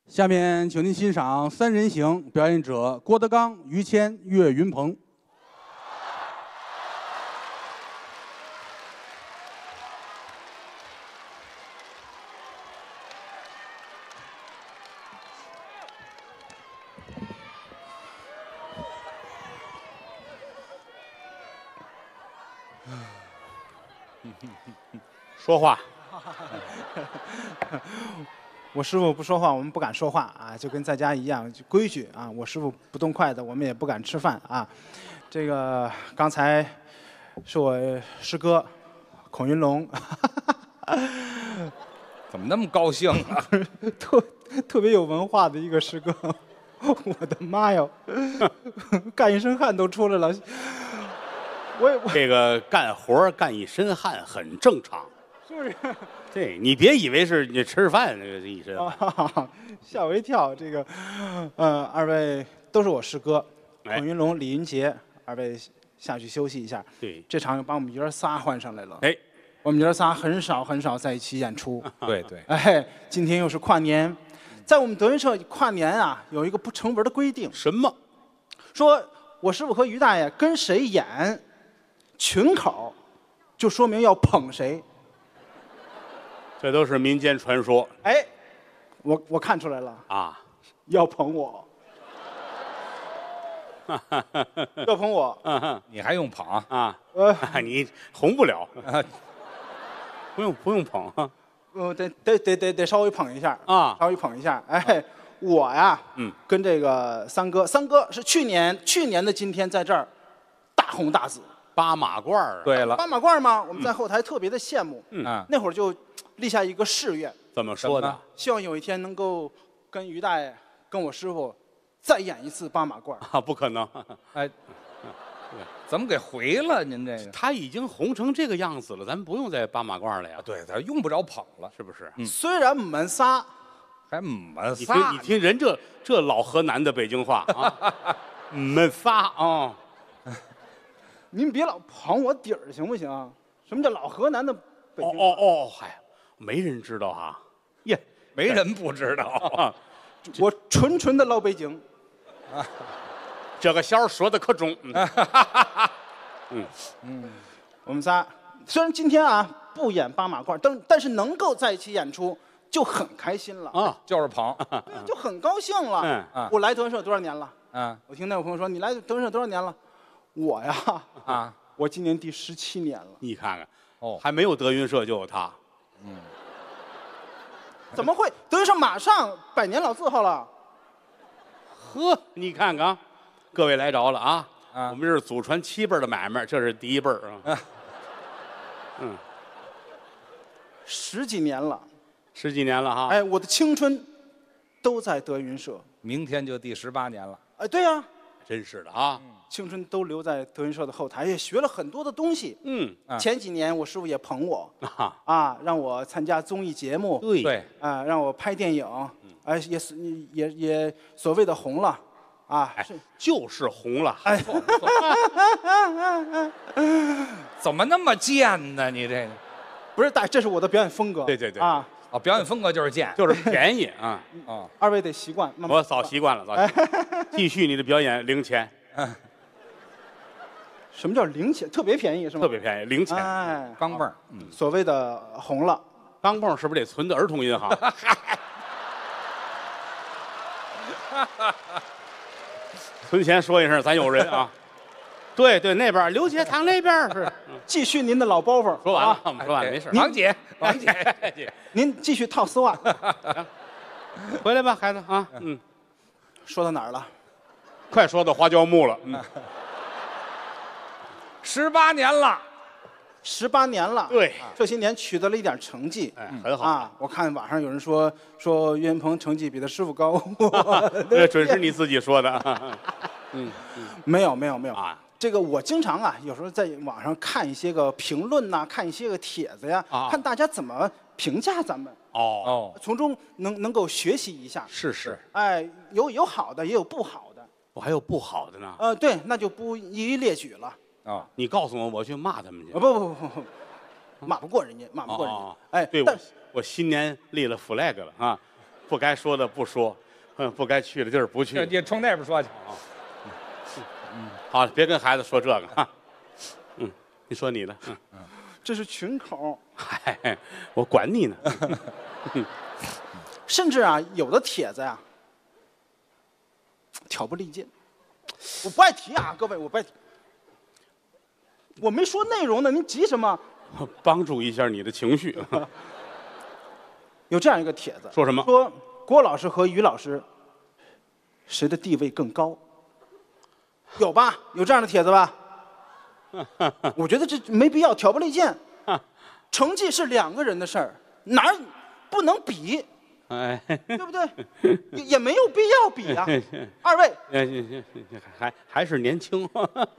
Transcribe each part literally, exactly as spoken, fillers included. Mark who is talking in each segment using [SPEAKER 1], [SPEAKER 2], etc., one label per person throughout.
[SPEAKER 1] 下面，请您欣赏三人行，表演者郭德纲、于谦、岳云鹏。
[SPEAKER 2] 说话。
[SPEAKER 3] 我师傅不说话，我们不敢说话啊，就跟在家一样，就规矩啊。我师傅不动筷子，我们也不敢吃饭啊。这个刚才是我师哥孔云龙，
[SPEAKER 4] 怎么那么高兴啊？
[SPEAKER 3] 特特别有文化的一个师哥，我的妈呀，干一身汗都出来了。我也我
[SPEAKER 2] 这个干活干一身汗很正常，
[SPEAKER 3] 是不是？
[SPEAKER 2] 对你别以为是你吃饭那个一身汗。
[SPEAKER 3] 啊，吓我一跳。这个，呃，二位都是我师哥，
[SPEAKER 2] 哎
[SPEAKER 3] 孔云龙、李云杰，二位下去休息一下。
[SPEAKER 2] 对，
[SPEAKER 3] 这场又把我们爷儿仨换上来了。
[SPEAKER 2] 哎，
[SPEAKER 3] 我们爷儿仨很少很少在一起演出。
[SPEAKER 4] 对对，
[SPEAKER 3] 哎，今天又是跨年，在我们德云社跨年啊，有一个不成文的规定，
[SPEAKER 2] 什么？
[SPEAKER 3] 说我师傅和于大爷跟谁演，群口就说明要捧谁。
[SPEAKER 2] 这都是民间传说
[SPEAKER 3] 哎，我我看出来了，
[SPEAKER 2] 啊！
[SPEAKER 3] 要捧我，要捧我。
[SPEAKER 4] 你还用捧
[SPEAKER 2] 啊，
[SPEAKER 3] 呃，
[SPEAKER 2] 你红不了，
[SPEAKER 4] 啊？
[SPEAKER 2] 不用不用捧啊
[SPEAKER 3] 呃，得得得得得稍微捧一下，
[SPEAKER 2] 啊！
[SPEAKER 3] 稍微捧一下。哎，我呀，
[SPEAKER 2] 嗯，
[SPEAKER 3] 跟这个三哥，三哥是去年去年的今天在这儿大红大紫，
[SPEAKER 2] 八马褂儿啊，
[SPEAKER 4] 对了，
[SPEAKER 3] 八马褂嘛，我们在后台特别的羡慕。
[SPEAKER 4] 嗯，
[SPEAKER 3] 那会儿就立下一个誓愿，
[SPEAKER 2] 怎么说的
[SPEAKER 4] 怎么？
[SPEAKER 3] 希望有一天能够跟于大爷、跟我师傅再演一次八马褂。
[SPEAKER 2] 啊，不可能，
[SPEAKER 4] 哎，怎么给回了？您这个
[SPEAKER 2] 他已经红成这个样子了，咱不用再八马褂了呀，
[SPEAKER 4] 对，咱用不着捧了，
[SPEAKER 2] 是不是？
[SPEAKER 4] 嗯
[SPEAKER 3] 虽然我们仨
[SPEAKER 4] 还么
[SPEAKER 2] 你听
[SPEAKER 4] 仨
[SPEAKER 2] 你听人这这老河南的北京话啊，们仨啊，
[SPEAKER 3] 您别老捧我底儿行不行？什么叫老河南的北
[SPEAKER 2] 哦
[SPEAKER 3] 京？
[SPEAKER 2] 哦哦，嗨，没人知道哈，耶，
[SPEAKER 4] 没人不知道。
[SPEAKER 2] 啊，
[SPEAKER 3] 我纯纯的老北京。
[SPEAKER 2] 这个笑说的可中，嗯
[SPEAKER 3] 我们仨虽然今天啊不演八马褂，但但是能够在一起演出就很开心了，
[SPEAKER 2] 啊，
[SPEAKER 4] 就是捧。
[SPEAKER 3] 对就很高兴了。
[SPEAKER 2] 嗯
[SPEAKER 4] 啊
[SPEAKER 3] 我来德云社多少年了？
[SPEAKER 4] 嗯
[SPEAKER 3] 我听那有朋友说你来德云社多少年了？我呀，
[SPEAKER 4] 啊，
[SPEAKER 3] 我今年第十七年了。
[SPEAKER 2] 你看看，
[SPEAKER 4] 哦，
[SPEAKER 2] 还没有德云社就有他，
[SPEAKER 3] 怎么会？德云社马上百年老字号了。
[SPEAKER 2] 呵，你看看，各位来着了啊，
[SPEAKER 4] 啊
[SPEAKER 2] 我们这是祖传七辈儿的买卖，这是第一辈儿啊，嗯，
[SPEAKER 3] 十几年了，
[SPEAKER 2] 十几年了哈，
[SPEAKER 3] 哎，我的青春都在德云社。
[SPEAKER 4] 明天就第十八年了。
[SPEAKER 3] 哎，对呀、
[SPEAKER 2] 真是的啊，
[SPEAKER 3] 青春都留在德云社的后台，也学了很多的东西。
[SPEAKER 2] 嗯
[SPEAKER 4] 啊
[SPEAKER 3] 前几年我师傅也捧我
[SPEAKER 2] 啊，
[SPEAKER 3] 啊，让我参加综艺节目，
[SPEAKER 2] 对
[SPEAKER 4] 对，
[SPEAKER 3] 啊，让我拍电影，哎，也是也也所谓的红了，啊，
[SPEAKER 2] 哎
[SPEAKER 3] 是，
[SPEAKER 2] 就是红了，
[SPEAKER 3] 哎，
[SPEAKER 4] 怎么那么贱呢？你这个
[SPEAKER 3] 不是大，这是我的表演风格。
[SPEAKER 2] 对对对
[SPEAKER 3] 啊，
[SPEAKER 4] 哦，表演风格就是贱。
[SPEAKER 2] 就是便宜啊，
[SPEAKER 4] 哦，
[SPEAKER 3] 二位得习惯。慢慢
[SPEAKER 2] 我早习惯了，早习惯，继续你的表演零钱，
[SPEAKER 3] 什么叫零钱？特别便宜是吗？
[SPEAKER 2] 特别便宜，零钱，
[SPEAKER 3] 哎，
[SPEAKER 4] 钢镚儿。嗯，
[SPEAKER 3] 所谓的红了，
[SPEAKER 2] 钢镚儿是不是得存到儿童银行？存钱说一声，咱有人啊。对对，那边儿刘家堂那边儿是。
[SPEAKER 3] 继续您的老包袱。
[SPEAKER 2] 说完了
[SPEAKER 3] 啊，
[SPEAKER 2] 我们说完了，没事。
[SPEAKER 4] 王姐，王姐，
[SPEAKER 3] 您继续套丝袜。
[SPEAKER 2] 回来吧，孩子啊，嗯，
[SPEAKER 3] 说到哪儿了？
[SPEAKER 2] 快说到花椒木了，嗯，
[SPEAKER 4] 十八年了。
[SPEAKER 3] 十八年了。
[SPEAKER 2] 对，
[SPEAKER 3] 这些年取得了一点成绩。
[SPEAKER 2] 哎，很好，
[SPEAKER 3] 啊，我看网上有人说说岳云鹏成绩比他师傅高，
[SPEAKER 2] 这准是你自己说的啊。嗯
[SPEAKER 3] 没有没有没有
[SPEAKER 2] 啊，
[SPEAKER 3] 这个我经常啊，有时候在网上看一些个评论呐、看一些个帖子呀，
[SPEAKER 2] 啊
[SPEAKER 3] 看大家怎么评价咱们，
[SPEAKER 2] 哦，
[SPEAKER 4] 哦，
[SPEAKER 3] 从中能能够学习一下。
[SPEAKER 2] 是是，
[SPEAKER 3] 哎，有有好的，也有不好的。
[SPEAKER 2] 我还有不好的呢。
[SPEAKER 3] 呃，对，那就不一一列举了。
[SPEAKER 4] 哦，
[SPEAKER 2] 你告诉我，我去骂他们去
[SPEAKER 3] 啊，。不不不不不，骂不过人家，骂不过人家。
[SPEAKER 2] 哦
[SPEAKER 3] 哎，
[SPEAKER 2] 对，我
[SPEAKER 3] 但
[SPEAKER 2] 我新年立了 flag 了啊， 不该说的不说，嗯，不该去的地儿不去。
[SPEAKER 4] 你冲那边说去。
[SPEAKER 2] 好了，别跟孩子说这个哈。嗯，你说你的。嗯，
[SPEAKER 3] 这是群口，
[SPEAKER 2] 嗨，我管你呢。
[SPEAKER 3] 甚至啊，有的帖子呀、挑拨离间，我不爱提啊，各位，我不爱提。我没说内容呢，您急什么？
[SPEAKER 2] 帮助一下你的情绪。
[SPEAKER 3] 有这样一个帖子，
[SPEAKER 2] 说什么？
[SPEAKER 3] 说郭老师和于老师谁的地位更高？有吧？有这样的帖子吧？我觉得这没必要挑拨离间，成绩是两个人的事儿，哪儿不能比？
[SPEAKER 2] 哎，
[SPEAKER 3] 对不对？也也没有必要比啊。二位，
[SPEAKER 2] 哎，还还是年轻。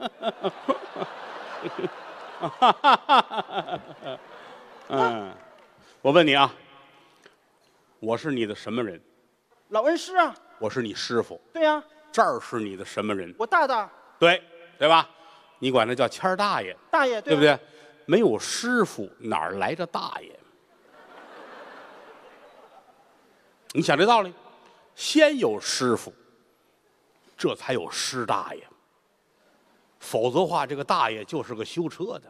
[SPEAKER 2] 嗯，我问你啊，我是你的什么人？
[SPEAKER 3] 老恩师啊，
[SPEAKER 2] 我是你师傅。
[SPEAKER 3] 对呀、
[SPEAKER 2] 这儿是你的什么人？
[SPEAKER 3] 我大大
[SPEAKER 2] 对，对吧？你管他叫谦儿大爷，
[SPEAKER 3] 大爷，
[SPEAKER 2] 对不
[SPEAKER 3] 对啊？
[SPEAKER 2] 对？没有师傅，哪儿来的大爷？你想这道理，先有师傅，这才有师大爷。否则的话，这个大爷就是个修车的。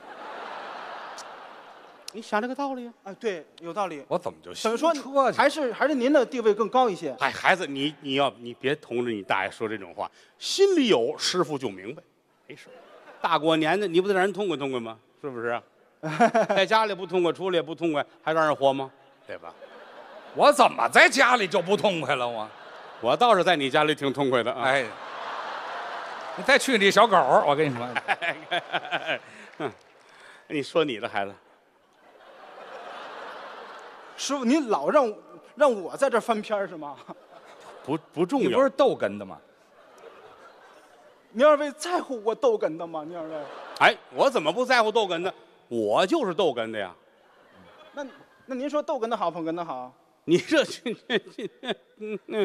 [SPEAKER 2] 你想这个道理啊？
[SPEAKER 3] 哎，对，有道理。
[SPEAKER 4] 我怎么就
[SPEAKER 3] 等于说
[SPEAKER 4] 车去？
[SPEAKER 3] 还是还是您的地位更高一些。
[SPEAKER 2] 哎，孩子，你你要你别同着你大爷说这种话，心里有师傅就明白，没事。大过年的，你不得让人痛快痛快吗？是不是？在家里不痛快，出来也不痛快，还让人活吗？对吧？
[SPEAKER 4] 我怎么在家里就不痛快了？我，
[SPEAKER 2] 我倒是在你家里挺痛快的啊。
[SPEAKER 4] 哎，你再去你小狗，我跟你说，
[SPEAKER 2] 嗯，你说你的孩子，
[SPEAKER 3] 师傅，您老让让我在这儿翻篇儿是吗？
[SPEAKER 2] 不不重要。
[SPEAKER 4] 你不是逗哏的吗？
[SPEAKER 3] 您二位在乎我逗哏的吗？您二位，
[SPEAKER 2] 哎，我怎么不在乎逗哏的？我就是逗哏的呀。
[SPEAKER 3] 那那您说逗哏的好，捧哏的好？
[SPEAKER 2] 你这这这这，嗯嗯，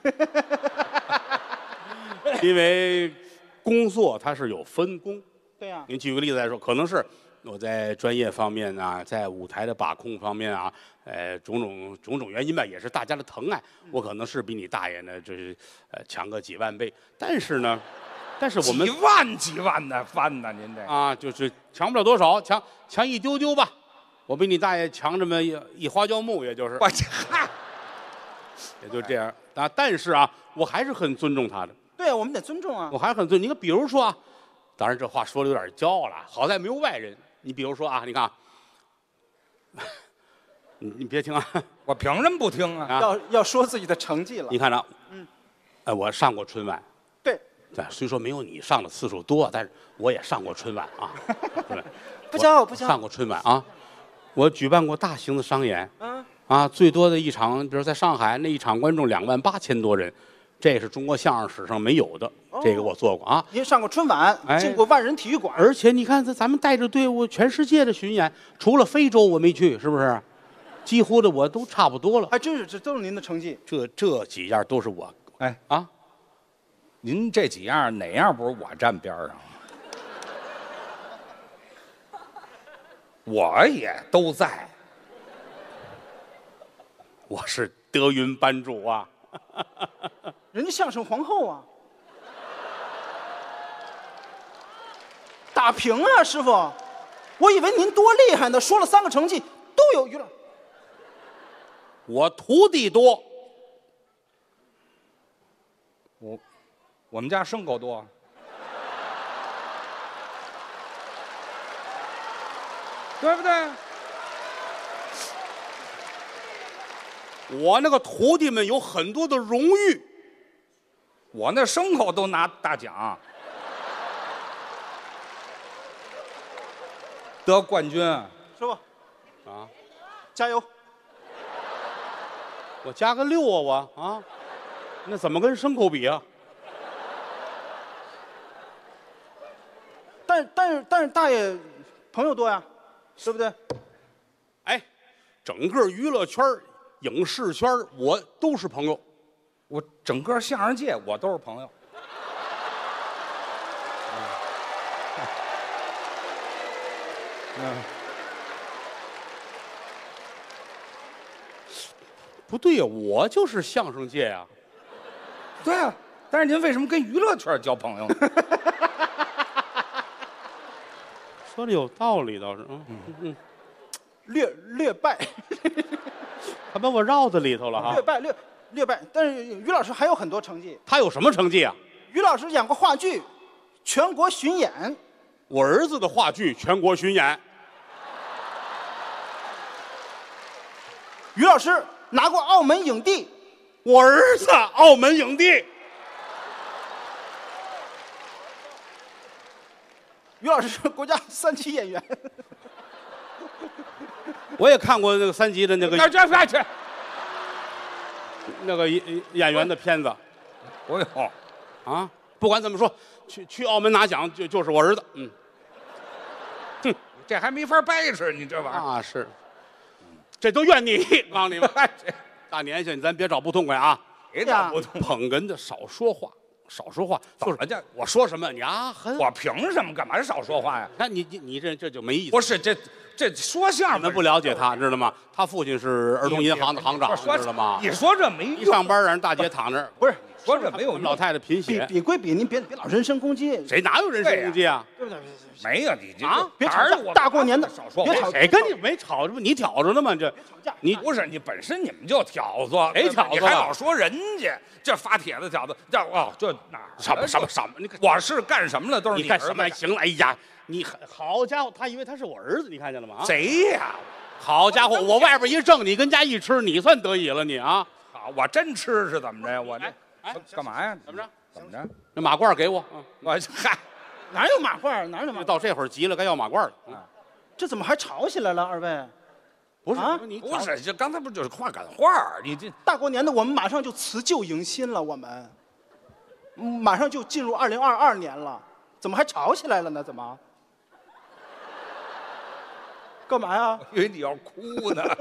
[SPEAKER 2] 因为工作它是有分工。
[SPEAKER 3] 对呀、
[SPEAKER 2] 您举个例子来说，可能是我在专业方面啊，在舞台的把控方面啊，呃，种种种种原因吧，也是大家的疼爱。我可能是比你大爷呢，就是呃强个几万倍，但是呢，但是我们
[SPEAKER 4] 几万几万的翻呢？您这
[SPEAKER 2] 啊，就是强不了多少，强强一丢丢吧。我比你大爷强这么一一花椒木，也就是
[SPEAKER 4] 我这嗨，
[SPEAKER 2] 也就这样啊。但是啊，我还是很尊重他的，
[SPEAKER 3] 对呀、我们得尊重啊
[SPEAKER 2] 我。还是很尊。你看，比如说啊，当然这话说的有点骄傲了，好在没有外人。你比如说啊，你看啊，你你别听啊，
[SPEAKER 4] 我凭什么不听啊？
[SPEAKER 2] 啊
[SPEAKER 3] 要要说自己的成绩了
[SPEAKER 2] 你。看着，
[SPEAKER 3] 嗯，
[SPEAKER 2] 哎，我上过春晚，
[SPEAKER 3] 对，
[SPEAKER 2] 对，虽说没有你上的次数多，但是我也上过春晚啊，对，
[SPEAKER 3] 不骄傲不骄傲
[SPEAKER 2] 上过春晚啊，我举办过大型的商演。
[SPEAKER 3] 嗯，
[SPEAKER 2] 啊，最多的一场，比如在上海那一场观众两万八千多人，这是中国相声史上没有的，这个我做过啊。
[SPEAKER 3] 您上过春晚，
[SPEAKER 2] 哎
[SPEAKER 3] 进过万人体育馆，
[SPEAKER 2] 而且你看，咱咱们带着队伍全世界的巡演，除了非洲我没去，是不是？几乎的我都差不多了。
[SPEAKER 3] 还真是这都是您的成绩。
[SPEAKER 2] 这这几样都是我
[SPEAKER 4] 哎
[SPEAKER 2] 啊，
[SPEAKER 4] 您这几样哪样不是我站边上啊？我也都在。
[SPEAKER 2] 我是德云班主啊。
[SPEAKER 3] 人家相声皇后啊，打平啊，师傅，我以为您多厉害呢，说了三个成绩都有于老。
[SPEAKER 2] 我徒弟多，
[SPEAKER 4] 我我们家牲口多，对不对？
[SPEAKER 2] 我那个徒弟们有很多的荣誉。
[SPEAKER 4] 我那牲口都拿大奖，得冠军。
[SPEAKER 3] 师傅
[SPEAKER 2] 啊，
[SPEAKER 3] 加油！
[SPEAKER 2] 我加个六啊，我啊，那怎么跟牲口比啊？
[SPEAKER 3] 但是但是但是大爷朋友多呀，对不对？
[SPEAKER 2] 哎，整个娱乐圈儿影视圈儿我都是朋友。
[SPEAKER 4] 我整个相声界我都是朋友。
[SPEAKER 2] 不对呀，我就是相声界呀。
[SPEAKER 4] 对啊，但是您为什么跟娱乐圈交朋友呢？
[SPEAKER 2] 说的有道理倒是，嗯嗯嗯，
[SPEAKER 3] 略略败，
[SPEAKER 2] 他把我绕在里头了哈
[SPEAKER 3] 略。败略略败。但是于老师还有很多成绩。
[SPEAKER 2] 他有什么成绩啊？
[SPEAKER 3] 于老师演过话剧，全国巡演。
[SPEAKER 2] 我儿子的话剧全国巡演，
[SPEAKER 3] 于老师拿过澳门影帝。
[SPEAKER 2] 我儿子澳门影帝。
[SPEAKER 3] 于老师是国家三级演员。
[SPEAKER 2] 我也看过那个三级的那个
[SPEAKER 4] 那这别去，
[SPEAKER 2] 那个演演员的片子
[SPEAKER 4] 不用，
[SPEAKER 2] 啊。不管怎么说，去去澳门拿奖就就是我儿子。嗯，
[SPEAKER 4] 这还没法掰扯，你这玩意儿。
[SPEAKER 2] 啊是，这都怨你。告诉你们，大年下咱别找不痛快啊，
[SPEAKER 4] 别找不痛，
[SPEAKER 2] 捧哏的少说话，少说话。就是
[SPEAKER 4] 人家
[SPEAKER 2] 我说什么你啊，很
[SPEAKER 4] 我凭什么干嘛少说话呀？
[SPEAKER 2] 那你你你这这就没意思。
[SPEAKER 4] 不是这这说相声
[SPEAKER 2] 你们不了解他，知道吗？他父亲是儿童银行的行长，
[SPEAKER 4] 说
[SPEAKER 2] 知道吗？
[SPEAKER 4] 你说这没
[SPEAKER 2] 一
[SPEAKER 4] 用，
[SPEAKER 2] 上班让人大姐躺着，
[SPEAKER 3] 不是，
[SPEAKER 4] 说这没有用，
[SPEAKER 2] 老太太贫
[SPEAKER 3] 比
[SPEAKER 2] 血，
[SPEAKER 3] 比归比，您别别老人身攻击，
[SPEAKER 2] 谁哪有人身攻击啊？
[SPEAKER 3] 对不对？
[SPEAKER 4] 没有你这
[SPEAKER 2] 啊
[SPEAKER 3] 别吵架
[SPEAKER 4] 哪儿我
[SPEAKER 3] 大过年的
[SPEAKER 4] 少说话。
[SPEAKER 3] 别吵
[SPEAKER 2] 谁跟你没吵？这不你挑着呢吗？这
[SPEAKER 3] 吵架。
[SPEAKER 2] 你
[SPEAKER 4] 不是你本身你们就挑唆，
[SPEAKER 2] 谁挑唆
[SPEAKER 4] 你还
[SPEAKER 2] 了
[SPEAKER 4] 老说人家这发帖子挑唆，这哦这哪儿
[SPEAKER 2] 什么什么什么？你
[SPEAKER 4] 我是干什么了？都是
[SPEAKER 2] 你干什么？
[SPEAKER 4] 儿子干
[SPEAKER 2] 行了，哎呀，你好家伙，他以为他是我儿子，你看见了吗？啊，
[SPEAKER 4] 谁呀？
[SPEAKER 2] 好家伙，我外边一挣，你跟家一吃，你算得意了你啊？
[SPEAKER 4] 好，我真吃是怎么着呀？我这
[SPEAKER 2] 哎，
[SPEAKER 4] 干嘛呀？
[SPEAKER 2] 怎么着？
[SPEAKER 4] 怎么着？
[SPEAKER 2] 那马褂给我，嗯，
[SPEAKER 4] 我嗨，
[SPEAKER 3] 哪有马褂？哪有马褂？
[SPEAKER 2] 到这会儿急了，该要马褂了。嗯
[SPEAKER 3] 这怎么还吵起来了？二位，
[SPEAKER 2] 不是
[SPEAKER 3] 啊
[SPEAKER 2] 你
[SPEAKER 4] 不是，这刚才不就是话赶话儿？你这
[SPEAKER 3] 大过年的，我们马上就辞旧迎新了，我们，嗯马上就进入二零二二年了，怎么还吵起来了呢？怎么？干嘛呀？
[SPEAKER 4] 以为你要哭呢。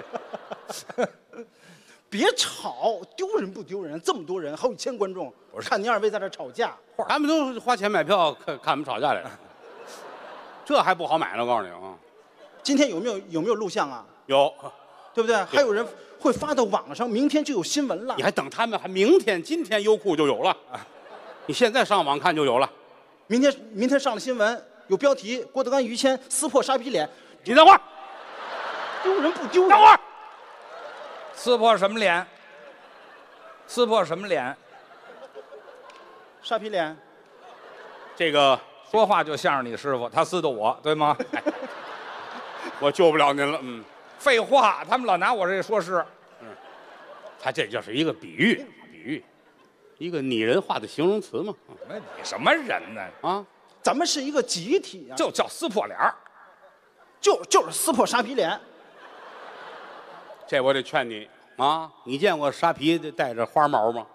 [SPEAKER 3] 别吵，丢人不丢人？这么多人，好几千观众，看您二位在这吵架。
[SPEAKER 2] 他们都花钱买票看看我们吵架来了，这还不好买呢。我告诉你啊，
[SPEAKER 3] 今天有没有有没有录像啊？
[SPEAKER 2] 有，
[SPEAKER 3] 对不对？还有人会发到网上，明天就有新闻了
[SPEAKER 2] 你。还等他们？还明天、今天优酷就有了，你现在上网看就有了。
[SPEAKER 3] 明天明天上了新闻，有标题：郭德纲、于谦撕破沙皮脸，
[SPEAKER 2] 你等会儿，
[SPEAKER 3] 丢人不丢人？
[SPEAKER 2] 等会儿，
[SPEAKER 4] 撕破什么脸？撕破什么脸？
[SPEAKER 3] 沙皮脸，
[SPEAKER 2] 这个
[SPEAKER 4] 说话就像是你师傅，他撕的我，对吗？
[SPEAKER 2] 我救不了您了。嗯，
[SPEAKER 4] 废话，他们老拿我这说事。
[SPEAKER 2] 他这就是一个比喻，比喻，一个拟人化的形容词嘛。
[SPEAKER 4] 那你什么人呢？
[SPEAKER 2] 啊，
[SPEAKER 3] 咱们是一个集体呀、
[SPEAKER 4] 就叫撕破脸儿。
[SPEAKER 3] 就就是撕破沙皮脸。
[SPEAKER 2] 这我得劝你啊！你见过沙皮带着花毛吗？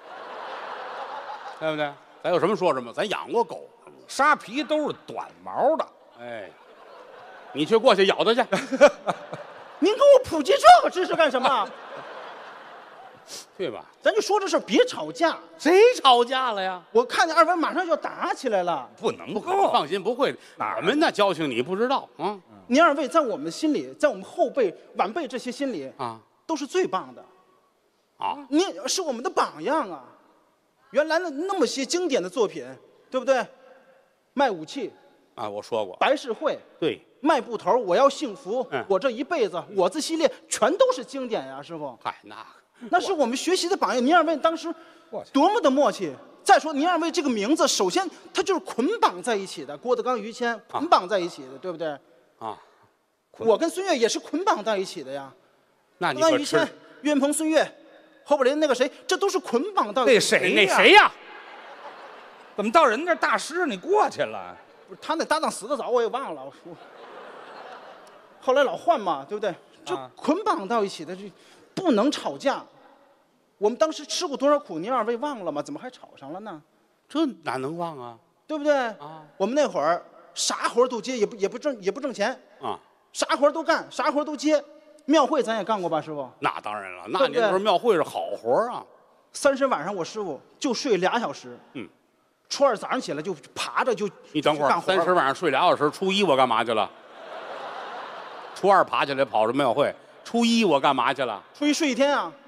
[SPEAKER 2] 对不对？咱有什么说什么，咱养过狗。
[SPEAKER 4] 沙皮都是短毛的，
[SPEAKER 2] 哎，你去过去咬它去。
[SPEAKER 3] 您给我普及这个知识干什么？
[SPEAKER 2] 对吧？
[SPEAKER 3] 咱就说这事儿，别吵架。
[SPEAKER 2] 谁吵架了呀？
[SPEAKER 3] 我看见二位马上就要打起来了。
[SPEAKER 4] 不能
[SPEAKER 2] 不
[SPEAKER 4] 够。
[SPEAKER 2] 放心，不会的。
[SPEAKER 4] 哪儿
[SPEAKER 2] 我们那交情你不知道啊
[SPEAKER 3] 您二位在我们心里，在我们后辈、晚辈这些心里，
[SPEAKER 2] 啊
[SPEAKER 3] 都是最棒的。
[SPEAKER 2] 啊！
[SPEAKER 3] 您是我们的榜样啊！原来的那么些经典的作品，对不对？卖武器、
[SPEAKER 2] 啊！我说过，
[SPEAKER 3] 白事会、
[SPEAKER 2] 对，
[SPEAKER 3] 卖布头、我要幸福、
[SPEAKER 2] 嗯
[SPEAKER 3] 我这一辈子、我字系列，全都是经典呀，师傅。
[SPEAKER 2] 嗨，那
[SPEAKER 3] 那是我们学习的榜样。您二位当时
[SPEAKER 4] 我去
[SPEAKER 3] 多么的默契！再说您二位这个名字，首先它就是捆绑在一起的，郭德纲、于谦捆绑在一起的，对不对？
[SPEAKER 2] 啊，
[SPEAKER 3] 我跟孙越也是捆绑在一起的呀。
[SPEAKER 2] 那你可吃
[SPEAKER 3] 郭德纲、于谦、岳云鹏、孙越，侯宝林那个谁，这都是捆绑到
[SPEAKER 4] 那谁
[SPEAKER 2] 那
[SPEAKER 4] 呀
[SPEAKER 2] 谁呀？
[SPEAKER 4] 怎么到人那儿大师你过去了？
[SPEAKER 3] 不是他那搭档死的早，我也忘了。我说，后来老换嘛，对不对？这
[SPEAKER 4] 啊
[SPEAKER 3] 捆绑到一起的，这不能吵架。我们当时吃过多少苦，您二位忘了吗？怎么还吵上了呢？
[SPEAKER 2] 这哪能忘啊？
[SPEAKER 3] 对不对？
[SPEAKER 2] 啊
[SPEAKER 3] 我们那会儿啥活儿都接，也不也不挣也不挣钱，
[SPEAKER 2] 啊，
[SPEAKER 3] 啥活儿都干，啥活儿都接。庙会咱也干过吧，师傅？
[SPEAKER 2] 那当然了，那
[SPEAKER 3] 对不对
[SPEAKER 2] 年头庙会是好活儿啊。
[SPEAKER 3] 三十晚上我师傅就睡俩小时，
[SPEAKER 2] 嗯，
[SPEAKER 3] 初二早上起来就爬着就
[SPEAKER 2] 你等会儿，
[SPEAKER 3] 去干活了
[SPEAKER 2] 三十晚上睡俩小时，初一我干嘛去了？初二爬起来跑着庙会， 初一我干嘛去了？
[SPEAKER 3] 初一睡一天啊。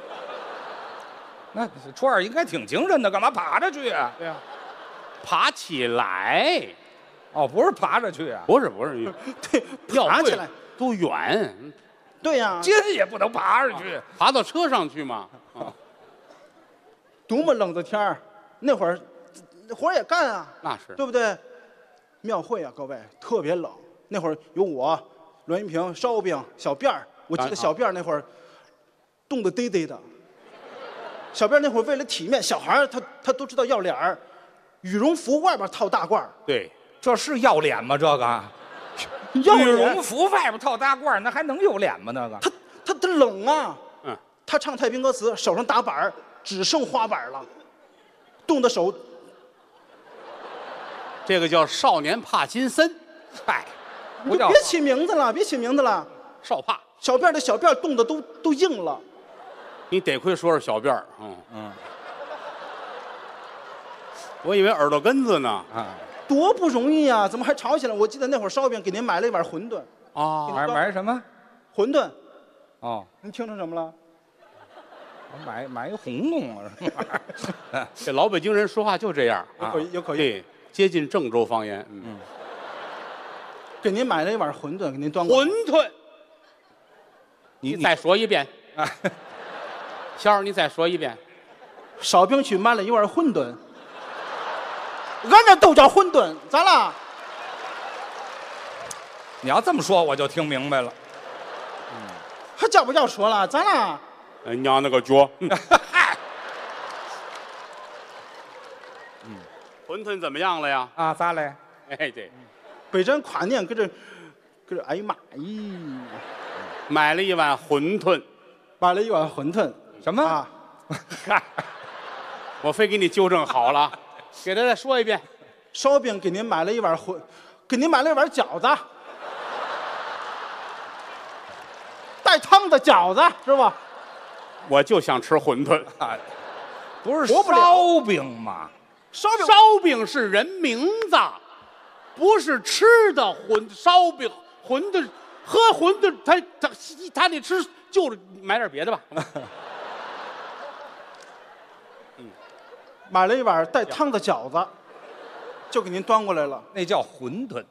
[SPEAKER 4] 那初二应该挺精神的，干嘛爬着去啊？
[SPEAKER 3] 对呀、
[SPEAKER 2] 爬起来。
[SPEAKER 4] 哦，不是爬着去啊，
[SPEAKER 2] 不是不是，
[SPEAKER 3] 对，
[SPEAKER 2] 要会
[SPEAKER 3] 爬起来。
[SPEAKER 2] 多远？
[SPEAKER 3] 对呀、
[SPEAKER 4] 近也不能爬上去。
[SPEAKER 2] 爬到车上去嘛。啊，
[SPEAKER 3] 多么冷的天儿，那会儿活儿也干啊，
[SPEAKER 2] 那是。
[SPEAKER 3] 对不对？庙会啊，各位特别冷。那会儿有我、栾云平、烧饼、小辫儿。我记
[SPEAKER 2] 啊
[SPEAKER 3] 得小辫儿那会儿冻得嘚嘚的。小辫儿那会儿为了体面，小孩儿他他都知道要脸儿，羽绒服外边套大褂儿，
[SPEAKER 2] 对，
[SPEAKER 4] 这是要脸吗？这个
[SPEAKER 3] 要
[SPEAKER 4] 羽
[SPEAKER 3] 脸
[SPEAKER 4] 绒服外边套大褂，那还能有脸吗？那个
[SPEAKER 3] 他他他冷啊。
[SPEAKER 2] 嗯，
[SPEAKER 3] 他唱太平歌词，手上打板儿只剩花板了，冻得手。
[SPEAKER 2] 这个叫少年帕金森，
[SPEAKER 4] 嗨，
[SPEAKER 3] 你
[SPEAKER 4] 不叫
[SPEAKER 3] 就别起名字了，别起名字了。
[SPEAKER 2] 少帕。
[SPEAKER 3] 小辫儿的小辫儿冻得都都硬了。
[SPEAKER 2] 你得亏说是小辫儿，嗯
[SPEAKER 4] 嗯
[SPEAKER 2] 我以为耳朵根子呢。
[SPEAKER 4] 啊，
[SPEAKER 3] 多不容易啊！怎么还吵起来？我记得那会儿烧饼给您买了一碗馄饨，
[SPEAKER 2] 啊，
[SPEAKER 4] 买买什么？
[SPEAKER 3] 馄饨，
[SPEAKER 4] 哦，
[SPEAKER 3] 您听成什么了？
[SPEAKER 4] 我买买一红弄啊，什么？
[SPEAKER 2] 这老北京人说话就这样啊
[SPEAKER 3] 有口音，有口音。
[SPEAKER 2] 对，接近郑州方言。嗯，
[SPEAKER 3] 给您买了一碗馄饨，给您端过
[SPEAKER 2] 馄
[SPEAKER 3] 来。
[SPEAKER 2] 饨，
[SPEAKER 4] 你
[SPEAKER 2] 你再说一遍。
[SPEAKER 4] 啊，
[SPEAKER 2] 谦儿，你再说一遍。
[SPEAKER 3] 烧饼区买了一碗馄饨，俺这都叫馄饨，咋啦？
[SPEAKER 4] 你要这么说，我就听明白了。
[SPEAKER 3] 还叫不叫说了？咋啦？
[SPEAKER 2] 哎娘那个脚！嗯
[SPEAKER 4] 嗨，
[SPEAKER 2] 馄饨怎么样了呀？
[SPEAKER 4] 啊，咋嘞？
[SPEAKER 2] 哎，对，
[SPEAKER 3] 北镇跨年搁这，搁这，哎呀妈咦，
[SPEAKER 2] 买了一碗馄饨，
[SPEAKER 3] 买了一碗馄饨
[SPEAKER 4] 什么？
[SPEAKER 3] 啊，
[SPEAKER 2] 我非给你纠正好了，给他再说一遍。
[SPEAKER 3] 烧饼给您买了一碗馄，给您买了一碗饺子，带汤的饺子是吧？
[SPEAKER 2] 我就想吃馄饨。
[SPEAKER 4] 啊，不是
[SPEAKER 3] 活不了
[SPEAKER 4] 烧饼吗？
[SPEAKER 3] 烧饼
[SPEAKER 2] 烧饼是人名字，不是吃的馄烧饼馄饨，喝馄饨他他他得吃，就买点别的吧。
[SPEAKER 3] 买了一碗带汤的饺子，就给您端过来了。
[SPEAKER 4] 那叫馄饨。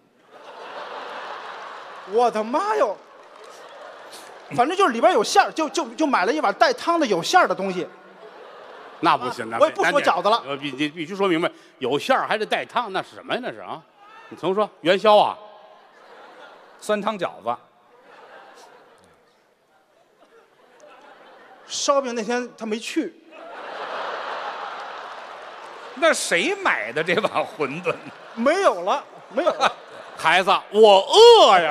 [SPEAKER 3] 我的妈哟！反正就是里边有馅儿，就就就买了一碗带汤的有馅儿的东西。
[SPEAKER 2] 那不行，那
[SPEAKER 3] 我也不说饺子了
[SPEAKER 2] 呃，必必必须说明白，有馅儿还得带汤，那是什么呀？那是啊，你重说，元宵啊，
[SPEAKER 4] 酸汤饺子。
[SPEAKER 3] 烧饼那天他没去，
[SPEAKER 4] 那谁买的这碗馄饨？
[SPEAKER 3] 没有了，没有了。
[SPEAKER 2] 孩子，我饿呀。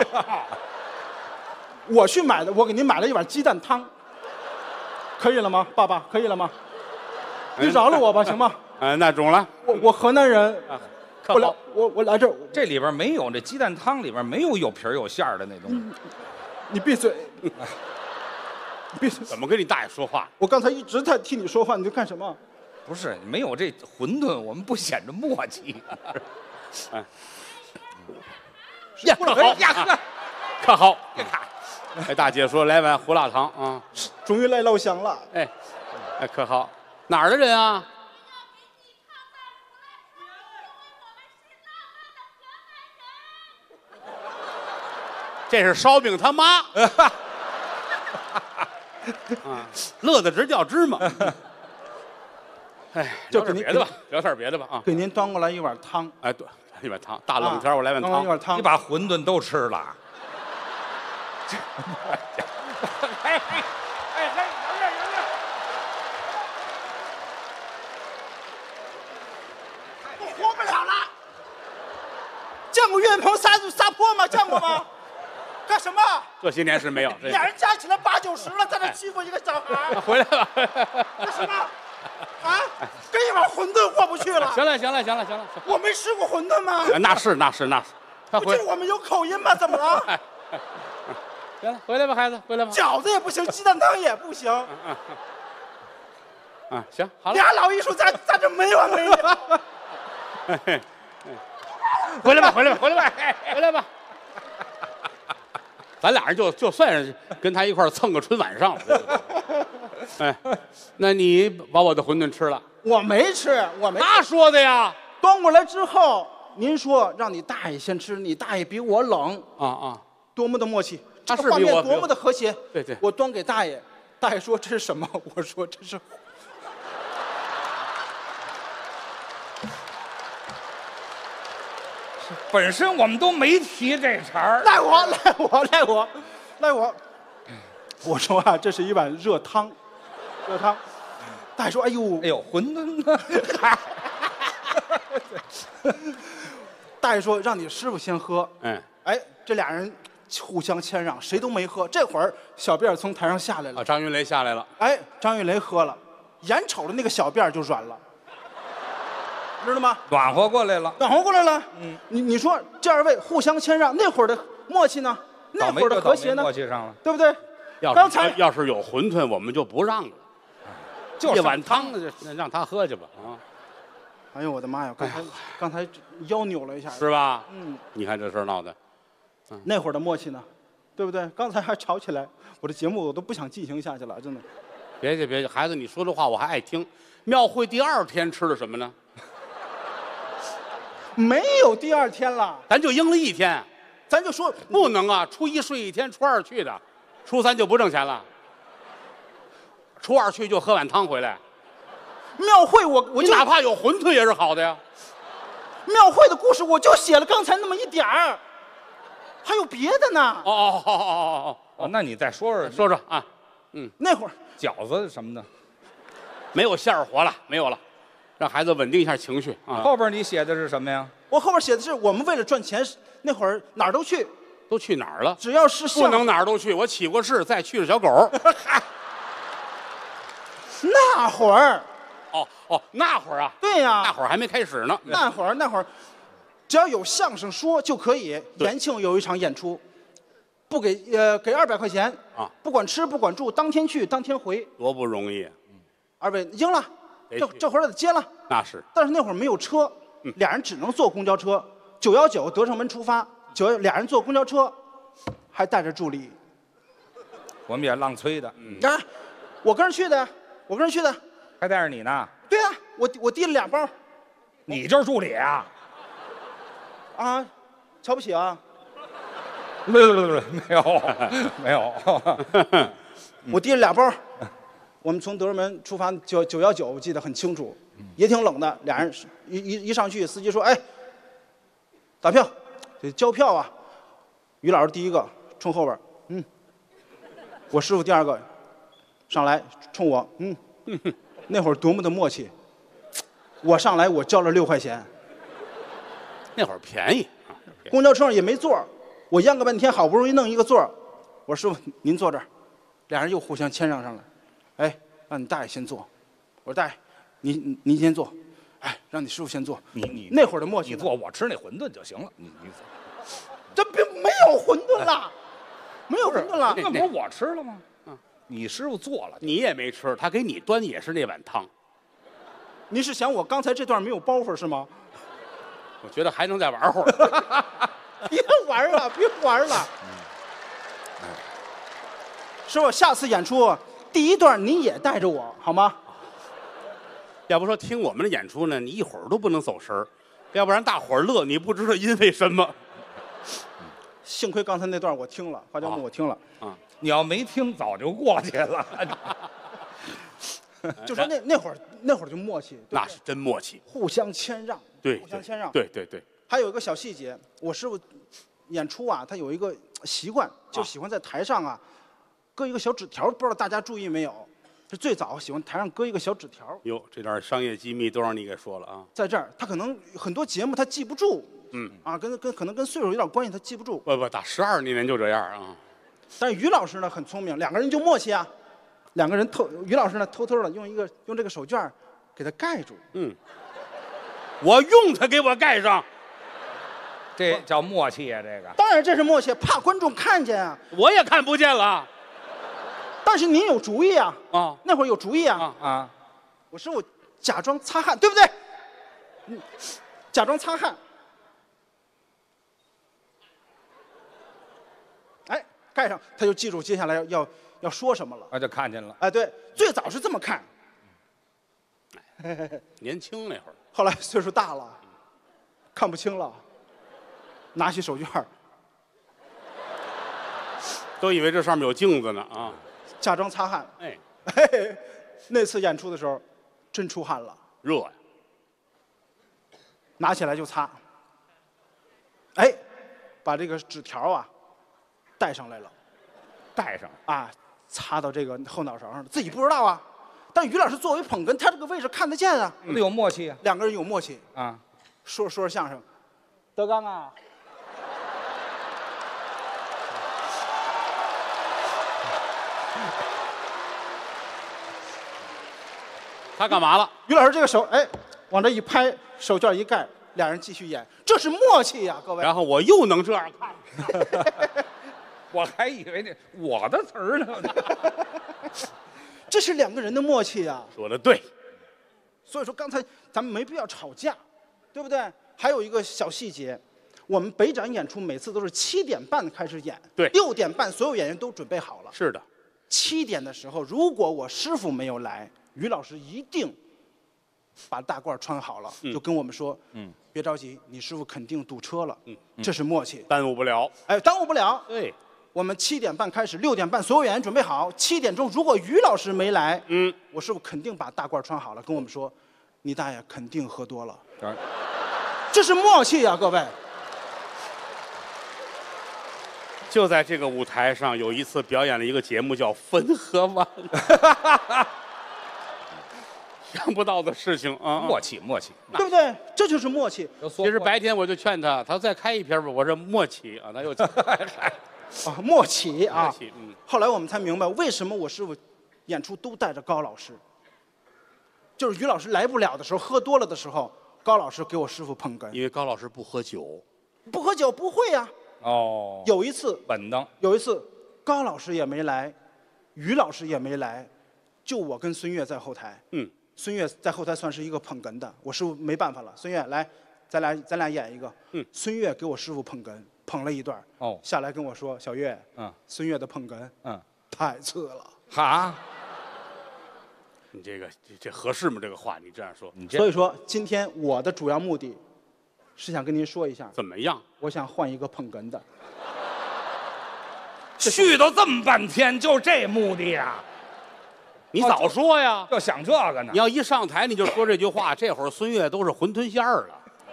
[SPEAKER 3] 我去买的，我给您买了一碗鸡蛋汤，可以了吗？爸爸，可以了吗？你饶了我吧，行吗？
[SPEAKER 2] 嗯，那中了，
[SPEAKER 3] 我我河南人，我来
[SPEAKER 2] 可好。
[SPEAKER 3] 我我来这儿，
[SPEAKER 4] 这里边没有，这鸡蛋汤里边没有有皮儿有馅儿的那东西。
[SPEAKER 3] 你闭嘴，你闭嘴！
[SPEAKER 2] 怎么跟你大爷说话？
[SPEAKER 3] 我刚才一直在替你说话，你在干什么？
[SPEAKER 4] 不是，没有这馄饨，我们不显着默契。
[SPEAKER 2] 呀，可好
[SPEAKER 4] 呀呵，
[SPEAKER 2] 可好。
[SPEAKER 4] 别看，
[SPEAKER 2] 哎，大姐说来碗胡辣汤啊。
[SPEAKER 3] 终于来老乡了。
[SPEAKER 2] 哎，哎，可好。哪儿的人啊？这是烧饼他妈。啊，乐得直掉芝麻。哎，
[SPEAKER 3] 就给您
[SPEAKER 2] 聊点别的吧，聊点别的吧啊。
[SPEAKER 3] 给您端过来一碗汤，
[SPEAKER 2] 哎，对，一碗汤，大冷天我来碗汤
[SPEAKER 3] 端过来一。碗汤
[SPEAKER 4] 你。把馄饨都吃了。哎哎哎哎，忍忍忍忍！
[SPEAKER 3] 我活不了了。见过岳云鹏撒撒泼吗？见过吗？干什么？
[SPEAKER 2] 这些年是没有。这
[SPEAKER 3] 俩人加起来八九十了，在这欺负一个小孩儿，
[SPEAKER 2] 回来吧。
[SPEAKER 3] 干什么？啊，跟一碗馄饨过不去了。
[SPEAKER 2] 行了，行了，行了，行了。行
[SPEAKER 3] 我没吃过馄饨吗？
[SPEAKER 2] 了那是，那是，那是。他回
[SPEAKER 3] 不就，我们有口音吗？怎么了？
[SPEAKER 2] 行了，回来吧，孩子，回来吧。
[SPEAKER 3] 饺子也不行，鸡蛋汤也不行，
[SPEAKER 2] 啊，行，好了。
[SPEAKER 3] 俩老艺术家在这没完没了。
[SPEAKER 2] 回来吧，回来吧，回来吧，回来吧。 咱俩人就就算是跟他一块儿蹭个春晚上了。哎，那你把我的馄饨吃了？
[SPEAKER 3] 我没吃，我没吃。
[SPEAKER 2] 他说的呀。
[SPEAKER 3] 端过来之后，您说让你大爷先吃，你大爷比我冷
[SPEAKER 2] 啊啊，
[SPEAKER 3] 多么的默契，
[SPEAKER 2] 他
[SPEAKER 3] 这个画
[SPEAKER 2] 是比我
[SPEAKER 3] 面多么的和谐。
[SPEAKER 2] 对对，
[SPEAKER 3] 我端给大爷，大爷说这是什么？我说这是。
[SPEAKER 4] 本身我们都没提这茬儿，
[SPEAKER 3] 赖我，赖我，赖我，赖我。我说啊，这是一碗热汤，热汤。大爷说：“哎呦，
[SPEAKER 4] 哎呦，馄饨呢？”
[SPEAKER 3] 大爷说：“让你师傅先喝。”
[SPEAKER 2] 嗯，
[SPEAKER 3] 哎，这俩人互相谦让，谁都没喝。这会儿小辫儿从台上下来了，
[SPEAKER 2] 啊，张云雷下来了。
[SPEAKER 3] 哎，张玉雷喝了，眼瞅着那个小辫儿就软了，知道吗？
[SPEAKER 4] 暖和过来了，
[SPEAKER 3] 暖和过来了。嗯，你你说这二位互相谦让，那会儿的默契呢？那会儿的和谐呢？
[SPEAKER 4] 默契上了，
[SPEAKER 3] 对不对？
[SPEAKER 2] 要
[SPEAKER 3] 刚才
[SPEAKER 2] 要是有馄饨，我们就不让了，
[SPEAKER 4] 就
[SPEAKER 2] 一碗汤就让他喝去吧啊，
[SPEAKER 3] 哎呦我的妈呀！刚才刚才腰扭了一下，
[SPEAKER 2] 是吧？
[SPEAKER 3] 嗯，
[SPEAKER 2] 你看这事儿闹的，
[SPEAKER 3] 那会儿的默契呢？对不对？刚才还吵起来，我这节目我都不想进行下去了，真的。
[SPEAKER 2] 别介别介，孩子，你说的话我还爱听。庙会第二天吃的什么呢？
[SPEAKER 3] 没有第二天了，
[SPEAKER 2] 咱就应了一天，
[SPEAKER 3] 咱就说
[SPEAKER 2] 不能啊！初一睡一天，初二去的，初三就不挣钱了。初二去就喝碗汤回来，
[SPEAKER 3] 庙会我我就
[SPEAKER 2] 你哪怕有馄饨也是好的呀。
[SPEAKER 3] 庙会的故事我就写了刚才那么一点儿，还有别的呢。
[SPEAKER 2] 哦哦哦哦哦
[SPEAKER 4] 哦，那你再说说
[SPEAKER 2] 哦，说说啊，
[SPEAKER 3] 那会儿
[SPEAKER 4] 饺子什么的，
[SPEAKER 2] 没有馅儿活了，没有了，让孩子稳定一下情绪啊。
[SPEAKER 4] 后边你写的是什么呀？
[SPEAKER 3] 我后边写的是我们为了赚钱，那会儿哪儿都去，
[SPEAKER 2] 都去哪儿了？
[SPEAKER 3] 只要是
[SPEAKER 2] 不
[SPEAKER 3] 相
[SPEAKER 2] 能哪儿都去。我起过誓，再去是小狗。
[SPEAKER 3] 那会儿，
[SPEAKER 2] 哦哦，那会儿啊，
[SPEAKER 3] 对呀、
[SPEAKER 2] 那会儿还没开始呢。
[SPEAKER 3] 那会儿那会儿，只要有相声说就可以。
[SPEAKER 2] 对
[SPEAKER 3] 延庆有一场演出，不给呃给二百块钱
[SPEAKER 2] 啊，
[SPEAKER 3] 不管吃不管住，当天去当天回。
[SPEAKER 2] 多不容易，
[SPEAKER 3] 二位应了，
[SPEAKER 2] 得去
[SPEAKER 3] 这这会儿得接了。
[SPEAKER 2] 那是
[SPEAKER 3] 但是那会儿没有车，
[SPEAKER 2] 嗯
[SPEAKER 3] 俩人只能坐公交车。九幺九德胜门出发，九俩人坐公交车，还带着助理。
[SPEAKER 4] 我们也浪催的，
[SPEAKER 2] 嗯
[SPEAKER 3] 啊，我跟着去的呀，我跟着去的。
[SPEAKER 4] 还带着你呢，
[SPEAKER 3] 对呀、我我提了俩包。
[SPEAKER 4] 你就是助理啊？
[SPEAKER 3] 啊，瞧不起啊？
[SPEAKER 4] 不不不不，没有没有，
[SPEAKER 3] 我提了俩包。我们从德胜门出发，九九幺九，我记得很清楚，也挺冷的。俩人一一一上去，司机说：“哎，打票，得交票啊。”于老师第一个冲后边，嗯，我师傅第二个上来冲我，嗯，那会儿多么的默契。我上来我交了六块钱，
[SPEAKER 2] 那会儿便宜啊。
[SPEAKER 3] 公交车上也没座儿，我央个半天，好不容易弄一个座儿。我说师傅您坐这儿，俩人又互相谦让上来。哎，让你大爷先坐。我说大爷，您您先坐。哎，让你师傅先坐。
[SPEAKER 4] 你你
[SPEAKER 3] 那会儿的默契呢，
[SPEAKER 4] 你做，我吃那馄饨就行了。你你
[SPEAKER 3] 这并没有馄饨了，没有馄饨了。
[SPEAKER 4] 那不是我吃了吗？嗯，你师傅做了，
[SPEAKER 2] 你也没吃，他给你端也是那碗汤。
[SPEAKER 3] 您是想我刚才这段没有包袱是吗？
[SPEAKER 2] 我觉得还能再玩会儿。
[SPEAKER 3] 别玩了，别玩了。师傅，下次演出第一段你也带着我好吗？
[SPEAKER 2] 要不说听我们的演出呢，你一会儿都不能走神儿，要不然大伙儿乐，你不知道因为什么。
[SPEAKER 3] 幸亏刚才那段我听了，花椒木我听了。
[SPEAKER 4] 你要没听，早就过去了。
[SPEAKER 3] 就说那那会儿那会儿就默契，对不对
[SPEAKER 2] 那是真默契。
[SPEAKER 3] 互相谦让，
[SPEAKER 2] 对，
[SPEAKER 3] 互相谦让。
[SPEAKER 2] 对对对，
[SPEAKER 3] 还有一个小细节，我师傅演出啊，他有一个习惯，就喜欢在台上啊搁一个小纸条，不知道大家注意没有？是最早喜欢台上搁一个小纸条，
[SPEAKER 2] 哟，这点商业机密都让你给说了啊。
[SPEAKER 3] 在这儿他可能很多节目他记不住，
[SPEAKER 2] 嗯
[SPEAKER 3] 啊，跟跟可能跟岁数有点关系，他记不住。
[SPEAKER 2] 不不，打十二年就这样啊。
[SPEAKER 3] 但是于老师呢很聪明，两个人就默契啊，两个人偷，于老师呢偷偷的用一个用这个手绢给他盖住。
[SPEAKER 2] 嗯，我用它给我盖上，
[SPEAKER 4] 这叫默契啊！这个
[SPEAKER 3] 当然这是默契，怕观众看见啊。
[SPEAKER 2] 我也看不见了
[SPEAKER 3] 但是您有主意啊，
[SPEAKER 2] 啊
[SPEAKER 3] 那会儿有主意啊。
[SPEAKER 2] 啊！
[SPEAKER 4] 啊，
[SPEAKER 3] 我师傅假装擦汗，对不对？嗯，假装擦汗。哎， 盖上，他就记住接下来要要要说什么了。
[SPEAKER 4] 那就看见了。
[SPEAKER 3] 哎，对，最早是这么看，
[SPEAKER 2] 年轻那会儿，
[SPEAKER 3] 后来岁数大了，看不清了，拿起手绢儿
[SPEAKER 2] 都以为这上面有镜子呢啊！
[SPEAKER 3] 假装擦汗。
[SPEAKER 2] 哎，
[SPEAKER 3] 嘿嘿，那次演出的时候，真出汗了，
[SPEAKER 2] 热呀！
[SPEAKER 3] 拿起来就擦。哎，把这个纸条啊带上来了
[SPEAKER 4] 带上
[SPEAKER 3] 啊，擦到这个后脑勺上了，自己不知道啊。但于老师作为捧哏，他这个位置看得见啊。
[SPEAKER 4] 那有默契啊。
[SPEAKER 3] 两个人有默契，
[SPEAKER 4] 啊，
[SPEAKER 3] 说说着相声。德刚啊，
[SPEAKER 2] 他干嘛了？
[SPEAKER 3] 于老师这个手，哎，往这一拍，手绢一盖，俩人继续演，这是默契呀、各位。
[SPEAKER 2] 然后我又能这样看，
[SPEAKER 4] 我还以为那我的词儿呢。
[SPEAKER 3] 这是两个人的默契呀、
[SPEAKER 2] 说的对。
[SPEAKER 3] 所以说刚才咱们没必要吵架，对不对？还有一个小细节，我们北展演出每次都是七点半开始演，
[SPEAKER 2] 对
[SPEAKER 3] 六点半所有演员都准备好了。
[SPEAKER 2] 是的，
[SPEAKER 3] 七点的时候，如果我师傅没有来，于老师一定把大褂穿好了，
[SPEAKER 2] 嗯
[SPEAKER 3] 就跟我们说，
[SPEAKER 4] 嗯，
[SPEAKER 3] 别着急，你师傅肯定堵车了，
[SPEAKER 2] 嗯，
[SPEAKER 3] 这是默契，
[SPEAKER 2] 耽误不了。
[SPEAKER 3] 哎，耽误不了。
[SPEAKER 2] 对，
[SPEAKER 3] 我们七点半开始，六点半所有演员准备好，七点钟如果于老师没来，
[SPEAKER 2] 嗯，
[SPEAKER 3] 我师傅肯定把大褂穿好了，跟我们说，你大爷肯定喝多了，
[SPEAKER 4] 啊
[SPEAKER 3] 这是默契呀、各位。
[SPEAKER 2] 就在这个舞台上，有一次表演了一个节目叫《汾河湾》，想不到的事情啊！
[SPEAKER 4] 默契默契。
[SPEAKER 3] 对不对？这就是默契
[SPEAKER 2] 其实白天我就劝他，他再开一篇吧。我说默契啊，他又
[SPEAKER 3] 啊，默契啊
[SPEAKER 2] 默。契，嗯，
[SPEAKER 3] 后来我们才明白，为什么我师傅演出都带着高老师，就是于老师来不了的时候，喝多了的时候，高老师给我师傅捧哏。
[SPEAKER 2] 因为高老师不喝酒，
[SPEAKER 3] 不喝酒不会呀、
[SPEAKER 4] 哦，
[SPEAKER 3] 有一次，
[SPEAKER 4] 稳当。
[SPEAKER 3] 有一次，高老师也没来，于老师也没来，就我跟孙越在后台。
[SPEAKER 2] 嗯，
[SPEAKER 3] 孙越在后台算是一个捧哏的，我师傅没办法了，孙越来，咱俩咱俩演一个。
[SPEAKER 2] 嗯，
[SPEAKER 3] 孙越给我师傅捧哏，捧了一段。
[SPEAKER 4] 哦，
[SPEAKER 3] 下来跟我说，小岳，
[SPEAKER 4] 嗯
[SPEAKER 3] 孙越的捧哏
[SPEAKER 4] 嗯，
[SPEAKER 3] 太次了。
[SPEAKER 4] 哈，
[SPEAKER 2] 你这个这这合适吗？这个话你这样说，
[SPEAKER 4] 你这
[SPEAKER 3] 所以说，今天我的主要目的，是想跟您说一下，
[SPEAKER 2] 怎么样？
[SPEAKER 3] 我想换一个捧哏的。
[SPEAKER 4] 絮叨这么半天，就这目的呀？
[SPEAKER 2] 你早说呀！
[SPEAKER 4] 就想这个呢
[SPEAKER 2] 你？要一上台你就说这句话，这会儿孙越都是馄饨馅儿了。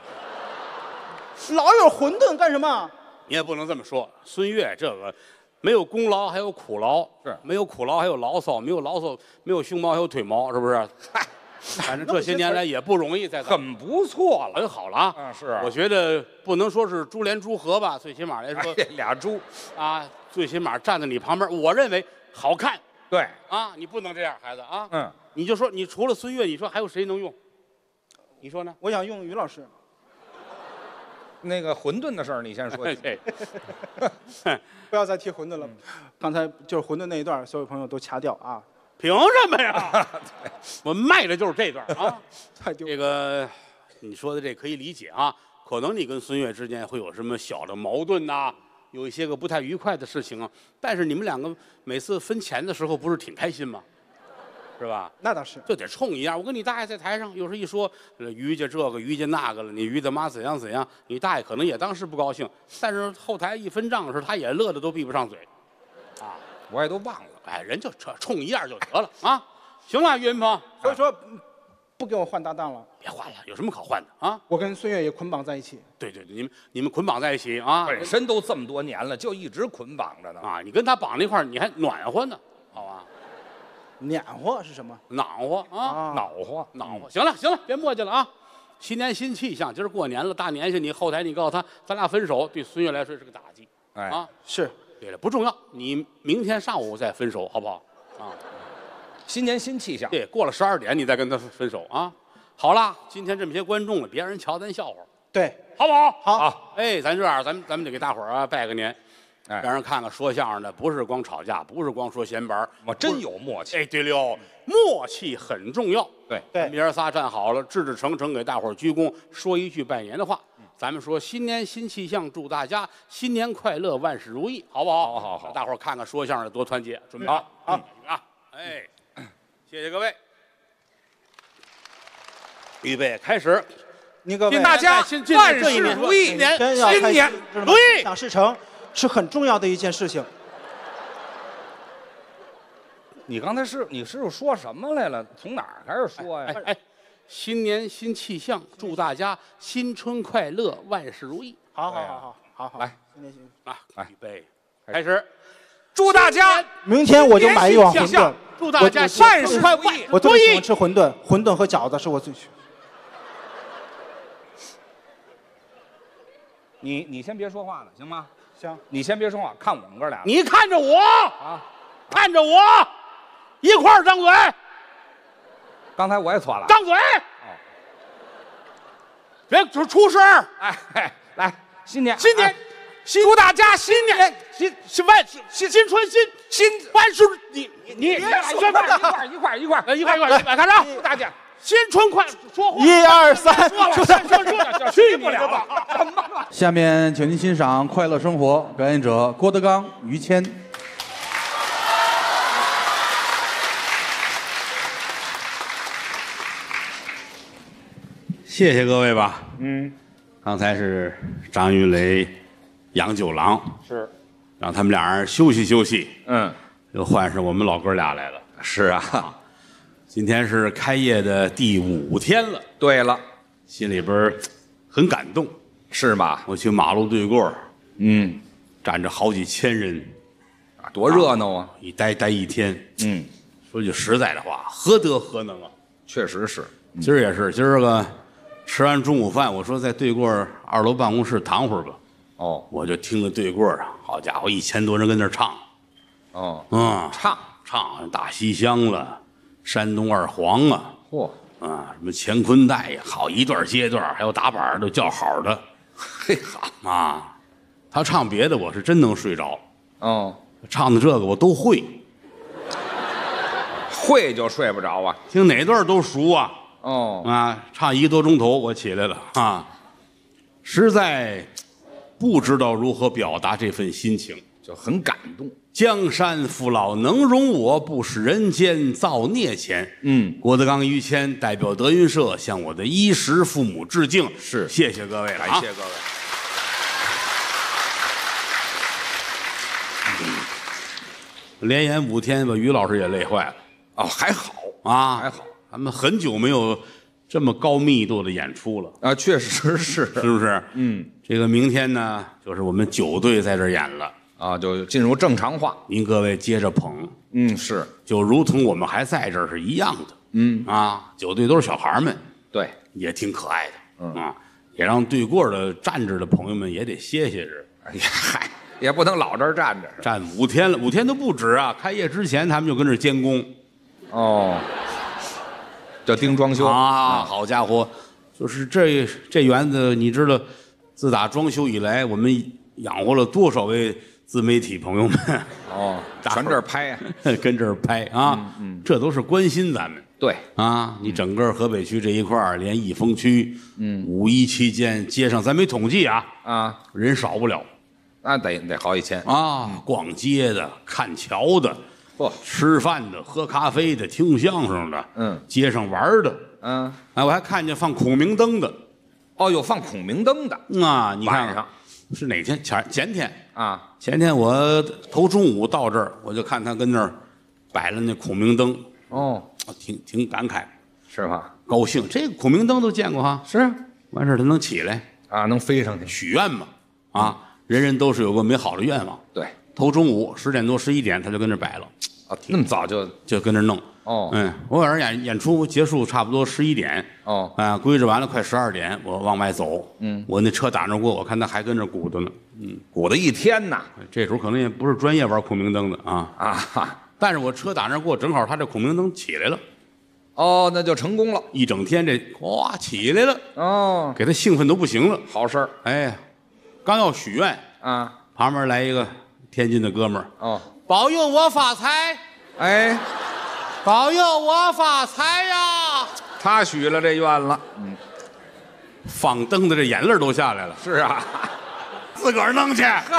[SPEAKER 3] 老有馄饨干什么？
[SPEAKER 2] 你也不能这么说，孙越这个没有功劳还有苦劳，
[SPEAKER 4] 是
[SPEAKER 2] 没有苦劳还有牢骚，没有牢骚没有胸毛还有腿毛，是不是？嗨，反正这些年来也不容易，在咱
[SPEAKER 4] 很不错了。
[SPEAKER 2] 很好了啊。
[SPEAKER 4] 嗯，是啊。
[SPEAKER 2] 我觉得不能说是珠联珠合吧，最起码来说
[SPEAKER 4] 哎俩猪，
[SPEAKER 2] 啊，最起码站在你旁边，我认为好看
[SPEAKER 4] 对，
[SPEAKER 2] 啊！你不能这样，孩子啊！
[SPEAKER 4] 嗯，
[SPEAKER 2] 你就说你除了孙越，你说还有谁能用？你说呢？
[SPEAKER 3] 我想用于老师。
[SPEAKER 4] 那个馄饨的事儿你先说。
[SPEAKER 2] 对，
[SPEAKER 3] 不要再提馄饨了，刚才就是馄饨那一段，所有朋友都掐掉啊，
[SPEAKER 2] 凭什么呀？我卖的就是这段啊！
[SPEAKER 3] 太丢
[SPEAKER 2] 这个你说的这可以理解啊，可能你跟孙越之间会有什么小的矛盾呐、有一些个不太愉快的事情啊，但是你们两个每次分钱的时候不是挺开心吗？是吧？
[SPEAKER 3] 那倒是。
[SPEAKER 2] 就得冲一样。我跟你大爷在台上，有时候一说呃于家这个于家那个了，你于大妈怎样怎样，你大爷可能也当时不高兴，但是后台一分账的时候，他也乐得都闭不上嘴。啊，
[SPEAKER 4] 我也都忘了。
[SPEAKER 2] 哎，人就这冲一样就得了啊！行了，岳云鹏，
[SPEAKER 3] 所以说，嗯不给我换搭档了，
[SPEAKER 2] 别换了，有什么可换的啊？
[SPEAKER 3] 我跟孙越也捆绑在一起。
[SPEAKER 2] 对对对，你们你们捆绑在一起啊！
[SPEAKER 4] 本身都这么多年了，就一直捆绑着呢。
[SPEAKER 2] 啊，你跟他绑那块儿，你还暖和呢，好吧？
[SPEAKER 3] 暖和是什么？
[SPEAKER 2] 暖和啊，
[SPEAKER 3] 啊，
[SPEAKER 4] 恼火，
[SPEAKER 2] 暖和。行了行了，别磨叽了啊！新年新气象，今儿过年了，大年下你后台你告诉他，咱俩分手，对孙越来说是个打击
[SPEAKER 4] 哎，
[SPEAKER 2] 啊。
[SPEAKER 3] 是
[SPEAKER 2] 对了，不重要，你明天上午再分手，好不好？啊，
[SPEAKER 4] 新年新气象。
[SPEAKER 2] 对，过了十二点你再跟他分手啊。好了，今天这么些观众了，别让人瞧咱笑话，
[SPEAKER 3] 对，
[SPEAKER 2] 好不好？
[SPEAKER 3] 好，
[SPEAKER 4] 好，
[SPEAKER 2] 哎，咱这样，咱们咱们得给大伙儿啊拜个年，
[SPEAKER 4] 哎
[SPEAKER 2] 让人看看说相声的不是光吵架，不是光说闲白儿，
[SPEAKER 4] 我真有默契。
[SPEAKER 2] 哎，对了，默契很重要。
[SPEAKER 4] 对，
[SPEAKER 3] 对
[SPEAKER 2] 咱们爷儿仨站好了，志志诚诚给大伙儿鞠躬，说一句拜年的话。 咱们说新年新气象，祝大家新年快乐，万事如意，好不好？
[SPEAKER 4] 好好好，
[SPEAKER 2] 大伙儿看看说相声多团结，准备
[SPEAKER 4] 好
[SPEAKER 2] 好啊！哎，谢谢各位，预备开始。
[SPEAKER 3] 您各位，
[SPEAKER 4] 大家万事如意，
[SPEAKER 2] 新年
[SPEAKER 3] 真要开
[SPEAKER 2] 新年
[SPEAKER 3] 心
[SPEAKER 2] 如意，
[SPEAKER 3] 想事成是很重要的一件事情。
[SPEAKER 4] 你刚才是你师傅说什么来了？从哪儿开始说呀？
[SPEAKER 2] 哎哎，新年新气象，祝大家新春快乐，万事如意。
[SPEAKER 3] 好好好好好好，
[SPEAKER 4] 来，
[SPEAKER 3] 新年新
[SPEAKER 2] 啊，
[SPEAKER 4] 来
[SPEAKER 2] 预备开始。
[SPEAKER 4] 祝大家
[SPEAKER 3] 明天我就买一碗馄饨。
[SPEAKER 2] 祝大家
[SPEAKER 4] 万事如意。
[SPEAKER 3] 我特别喜欢吃馄饨，馄饨和饺子是我最喜欢。
[SPEAKER 4] 你你先别说话了，行吗？
[SPEAKER 3] 行，
[SPEAKER 4] 你先别说话，看我们哥俩。
[SPEAKER 2] 你看着我
[SPEAKER 4] 啊，
[SPEAKER 2] 看着我，一块儿张嘴，
[SPEAKER 4] 刚才我也错了。
[SPEAKER 2] 张嘴，
[SPEAKER 4] 哦，
[SPEAKER 2] 别出出声儿。
[SPEAKER 4] 哎哎，来，新年
[SPEAKER 2] 新年
[SPEAKER 4] 哎祝大家新年
[SPEAKER 2] 新新万新新春新
[SPEAKER 4] 新
[SPEAKER 2] 万事你你你
[SPEAKER 4] 别说一块儿一块儿一块儿一块儿
[SPEAKER 2] 呃一块儿一块儿来看着
[SPEAKER 4] 祝大家
[SPEAKER 2] 新春快说话。
[SPEAKER 3] 一二三，
[SPEAKER 2] 说了说说说去不了了。
[SPEAKER 4] 什么了？
[SPEAKER 1] 下面，请您欣赏《快乐生活》，表演者郭德纲、于谦。
[SPEAKER 2] 谢谢各位吧。
[SPEAKER 4] 嗯，
[SPEAKER 2] 刚才是张云雷、杨九郎，
[SPEAKER 4] 是，
[SPEAKER 2] 让他们俩人休息休息，
[SPEAKER 4] 嗯，
[SPEAKER 2] 又换上我们老哥俩来了。
[SPEAKER 4] 是啊。
[SPEAKER 2] 今天是开业的第五天了，
[SPEAKER 4] 对了，
[SPEAKER 2] 心里边很感动。
[SPEAKER 4] 是吧？
[SPEAKER 2] 我去马路对过，
[SPEAKER 4] 嗯，
[SPEAKER 2] 站着好几千人，
[SPEAKER 4] 多热闹啊！
[SPEAKER 2] 一待待一天。
[SPEAKER 4] 嗯，
[SPEAKER 2] 说句实在的话，何德何能啊！
[SPEAKER 4] 确实是。
[SPEAKER 2] 今儿也是，今儿个吃完中午饭，我说在对过二楼办公室躺会儿吧。
[SPEAKER 4] 哦
[SPEAKER 2] 我就听着对过啊，好家伙，一千多人跟那儿唱，
[SPEAKER 4] 哦，
[SPEAKER 2] 嗯，
[SPEAKER 4] 唱，
[SPEAKER 2] 唱大西厢了，山东二黄啊，
[SPEAKER 4] 嚯，
[SPEAKER 2] 啊，什么乾坤带呀，好一段接段，还有打板儿都叫好的
[SPEAKER 4] 嘿好，
[SPEAKER 2] 啊。他唱别的，我是真能睡着；
[SPEAKER 4] 哦，
[SPEAKER 2] 唱的这个我都会，
[SPEAKER 4] 会就睡不着啊。
[SPEAKER 2] 听哪段都熟啊。
[SPEAKER 4] 哦，
[SPEAKER 2] 啊，唱一个多钟头，我起来了啊，实在不知道如何表达这份心情。
[SPEAKER 4] 就很感动。
[SPEAKER 2] 江山父老能容我，不使人间造孽钱。
[SPEAKER 4] 嗯，
[SPEAKER 2] 郭德纲、于谦代表德云社向我的衣食父母致敬。
[SPEAKER 4] 是
[SPEAKER 2] 谢谢各位了，
[SPEAKER 4] 感谢各位。
[SPEAKER 2] 连演五天，把于老师也累坏了
[SPEAKER 4] 哦，还好
[SPEAKER 2] 啊，
[SPEAKER 4] 还好。
[SPEAKER 2] 咱们很久没有这么高密度的演出了，
[SPEAKER 4] 啊，确实是。
[SPEAKER 2] 是不是？
[SPEAKER 4] 嗯，
[SPEAKER 2] 这个明天呢，就是我们九队在这儿演了，
[SPEAKER 4] 啊，就进入正常化。
[SPEAKER 2] 您各位接着捧，
[SPEAKER 4] 嗯，是。
[SPEAKER 2] 就如同我们还在这儿是一样的。
[SPEAKER 4] 嗯
[SPEAKER 2] 啊，九队都是小孩们，
[SPEAKER 4] 对，
[SPEAKER 2] 也挺可爱的。
[SPEAKER 4] 嗯
[SPEAKER 2] 啊，也让对过的站着的朋友们也得歇歇着。
[SPEAKER 4] 哎呀，嗨，也不能老这儿站着。
[SPEAKER 2] 站五天了，五天都不止啊！开业之前他们就跟这儿监工
[SPEAKER 4] 哦，叫盯装修
[SPEAKER 2] 啊，好家伙，就是这这园子，你知道，自打装修以来，我们养活了多少位自媒体朋友们？
[SPEAKER 4] 哦，
[SPEAKER 2] 大伙儿
[SPEAKER 4] 全这儿拍呀。
[SPEAKER 2] 跟这儿拍啊，
[SPEAKER 4] 嗯
[SPEAKER 2] 这都是关心咱们。
[SPEAKER 4] 对，
[SPEAKER 2] 啊，你整个河北区这一块儿，连益丰区，嗯，五一期间街上咱没统计啊，
[SPEAKER 4] 啊，
[SPEAKER 2] 人少不了
[SPEAKER 4] 那得得好几千。
[SPEAKER 2] 啊，逛街的、看桥的、
[SPEAKER 4] 嚯，
[SPEAKER 2] 吃饭的、喝咖啡的、听相声的，
[SPEAKER 4] 嗯，
[SPEAKER 2] 街上玩儿的，
[SPEAKER 4] 嗯，
[SPEAKER 2] 哎，我还看见放孔明灯的，
[SPEAKER 4] 哦，有放孔明灯的。
[SPEAKER 2] 啊，你看看
[SPEAKER 4] 晚上
[SPEAKER 2] 是哪天？前前天，
[SPEAKER 4] 啊，
[SPEAKER 2] 前天我头中午到这儿，我就看他跟那儿摆了那孔明灯，
[SPEAKER 4] 哦，
[SPEAKER 2] 挺挺感慨，
[SPEAKER 4] 是吧？
[SPEAKER 2] 高兴。这个孔明灯都见过哈，
[SPEAKER 4] 是啊，
[SPEAKER 2] 完事儿他能起来。
[SPEAKER 4] 啊，能飞上去。
[SPEAKER 2] 许愿嘛，啊，人人都是有个美好的愿望。
[SPEAKER 4] 对，
[SPEAKER 2] 头中午十点多十一点，他就跟这摆了，
[SPEAKER 4] 啊，那么早就
[SPEAKER 2] 就跟这弄。
[SPEAKER 4] 哦
[SPEAKER 2] 嗯，我晚上演演出结束差不多十一点，
[SPEAKER 4] 哦，
[SPEAKER 2] 啊，归置完了快十二点，我往外走。嗯，我那车打那过，我看他还跟这鼓捣呢。嗯，
[SPEAKER 4] 鼓捣一天呐。
[SPEAKER 2] 这时候可能也不是专业玩孔明灯的啊，
[SPEAKER 4] 啊哈，
[SPEAKER 2] 但是我车打那过，正好他这孔明灯起来了，
[SPEAKER 4] 哦，那就成功了。
[SPEAKER 2] 一整天这哇起来了，
[SPEAKER 4] 哦，
[SPEAKER 2] 给他兴奋都不行了。
[SPEAKER 4] 好事儿
[SPEAKER 2] 哎，刚要许愿，
[SPEAKER 4] 啊。
[SPEAKER 2] 旁边来一个天津的哥们儿，
[SPEAKER 4] 哦，
[SPEAKER 2] 保佑我发财，
[SPEAKER 4] 哎，
[SPEAKER 2] 保佑我发财呀！
[SPEAKER 4] 他许了这愿了。嗯，
[SPEAKER 2] 放灯的这眼泪都下来了，
[SPEAKER 5] 是啊，
[SPEAKER 2] 自个儿弄去。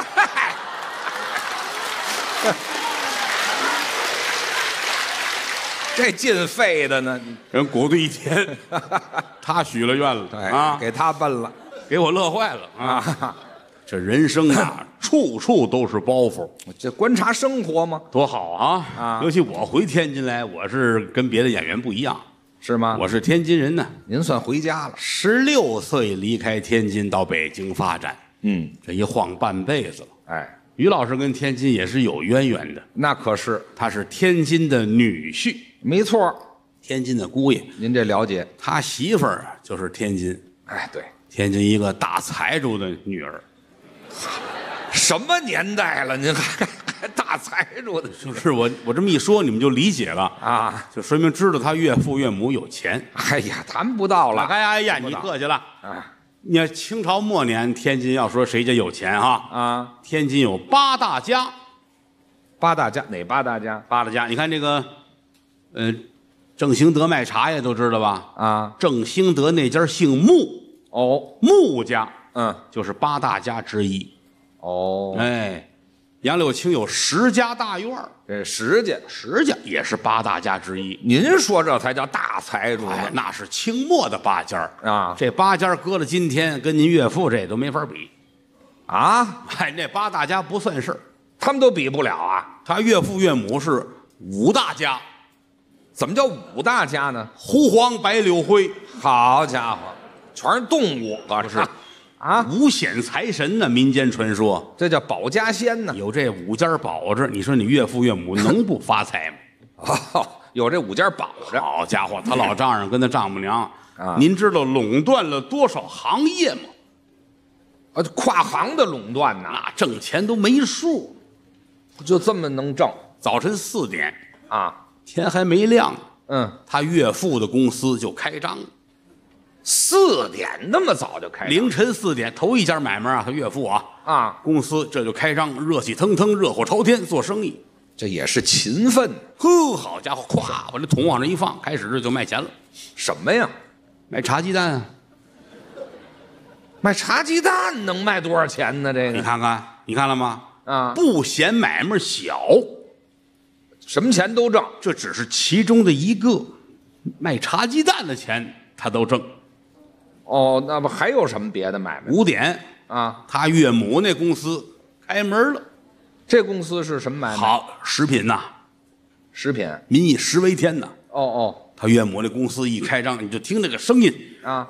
[SPEAKER 5] 这进肺的呢，
[SPEAKER 2] 人鼓捣一天，他许了愿了
[SPEAKER 5] 对
[SPEAKER 2] 啊，
[SPEAKER 5] 给他奔了
[SPEAKER 2] 给我乐坏了啊！
[SPEAKER 5] 啊！
[SPEAKER 2] 这人生啊，处处都是包袱，
[SPEAKER 5] 这观察生活吗？
[SPEAKER 2] 多好啊！
[SPEAKER 5] 啊
[SPEAKER 2] 尤其我回天津来，我是跟别的演员不一样，
[SPEAKER 5] 是吗？
[SPEAKER 2] 我是天津人呢。
[SPEAKER 5] 您算回家了。
[SPEAKER 2] 十六岁离开天津到北京发展，
[SPEAKER 5] 嗯，
[SPEAKER 2] 这一晃半辈子了。
[SPEAKER 5] 哎，
[SPEAKER 2] 于老师跟天津也是有渊源的，
[SPEAKER 5] 那可是
[SPEAKER 2] 他是天津的女婿，
[SPEAKER 5] 没错。
[SPEAKER 2] 天津的姑爷，
[SPEAKER 5] 您这了解？
[SPEAKER 2] 他媳妇儿就是天津，
[SPEAKER 5] 哎，对，
[SPEAKER 2] 天津一个大财主的女儿。
[SPEAKER 5] 什么年代了，您还还大财主的
[SPEAKER 2] 就是我我这么一说，你们就理解了，
[SPEAKER 5] 啊？
[SPEAKER 2] 就说明知道他岳父岳母有钱。
[SPEAKER 5] 哎呀，谈不到了
[SPEAKER 2] 哎呀哎呀，你
[SPEAKER 5] 不到
[SPEAKER 2] 客气了。
[SPEAKER 5] 啊
[SPEAKER 2] 你看清朝末年，天津要说谁家有钱哈，
[SPEAKER 5] 啊！
[SPEAKER 2] 天津有八大家，
[SPEAKER 5] 八大家哪八大家
[SPEAKER 2] 八大家，你看这个，呃，正兴德卖茶叶都知道吧？
[SPEAKER 5] 啊？
[SPEAKER 2] 正兴德那家姓穆，
[SPEAKER 5] 哦，
[SPEAKER 2] 穆家
[SPEAKER 5] 嗯，
[SPEAKER 2] 就是八大家之一。
[SPEAKER 5] 哦，
[SPEAKER 2] 哎，杨柳青有十家大院儿，
[SPEAKER 5] 这石家，
[SPEAKER 2] 十家也是八大家之一。
[SPEAKER 5] 您说这才叫大财主
[SPEAKER 2] 哎，
[SPEAKER 5] 呢
[SPEAKER 2] 那是清末的八家儿
[SPEAKER 5] 啊
[SPEAKER 2] 这八家儿搁了今天，跟您岳父这都没法比。
[SPEAKER 5] 啊！
[SPEAKER 2] 哎，那八大家不算事儿，
[SPEAKER 5] 他们都比不了啊！
[SPEAKER 2] 他岳父岳母是五大家，
[SPEAKER 5] 怎么叫五大家呢？
[SPEAKER 2] 胡黄白柳灰，
[SPEAKER 5] 好家伙，全是动物，可
[SPEAKER 2] 不是
[SPEAKER 5] 啊？
[SPEAKER 2] 五显财神呢。民间传说
[SPEAKER 5] 这叫保家仙呢。
[SPEAKER 2] 有这五家保着，你说你岳父岳母能不发财吗？
[SPEAKER 5] 哦，有这五家保着
[SPEAKER 2] 好家伙，他老丈人跟他丈母娘，
[SPEAKER 5] 啊
[SPEAKER 2] 您知道垄断了多少行业吗？
[SPEAKER 5] 啊，跨行的垄断呐，
[SPEAKER 2] 那挣钱都没数。
[SPEAKER 5] 就这么能挣
[SPEAKER 2] 早晨四点，
[SPEAKER 5] 啊？
[SPEAKER 2] 天还没亮呢，
[SPEAKER 5] 嗯，
[SPEAKER 2] 他岳父的公司就开张了。
[SPEAKER 5] 四点那么早就开张
[SPEAKER 2] 凌晨四点，头一家买卖啊，他岳父啊，
[SPEAKER 5] 啊？
[SPEAKER 2] 公司这就开张，热气腾腾，热火朝天做生意。
[SPEAKER 5] 这也是勤奋。
[SPEAKER 2] 呵，好家伙，咵把这桶往这一放，开始就卖钱了。
[SPEAKER 5] 什么呀？
[SPEAKER 2] 卖茶鸡蛋啊，
[SPEAKER 5] 卖茶鸡蛋能卖多少钱呢？这个
[SPEAKER 2] 你看看，你看了吗？
[SPEAKER 5] 啊，
[SPEAKER 2] 不嫌买卖小，
[SPEAKER 5] 什么钱都挣。
[SPEAKER 2] 这只是其中的一个。卖茶鸡蛋的钱他都挣。
[SPEAKER 5] 哦，那么还有什么别的买卖
[SPEAKER 2] 五点，
[SPEAKER 5] 啊？
[SPEAKER 2] 他岳母那公司开门了。
[SPEAKER 5] 这公司是什么买卖？，
[SPEAKER 2] 好，食品呐，
[SPEAKER 5] 食品。
[SPEAKER 2] 民以食为天呐。
[SPEAKER 5] 哦哦
[SPEAKER 2] 他岳母那公司一开张，你就听那个声音，
[SPEAKER 5] 啊，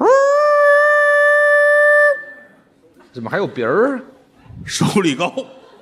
[SPEAKER 5] 怎么还有鼻儿？
[SPEAKER 2] 收利高，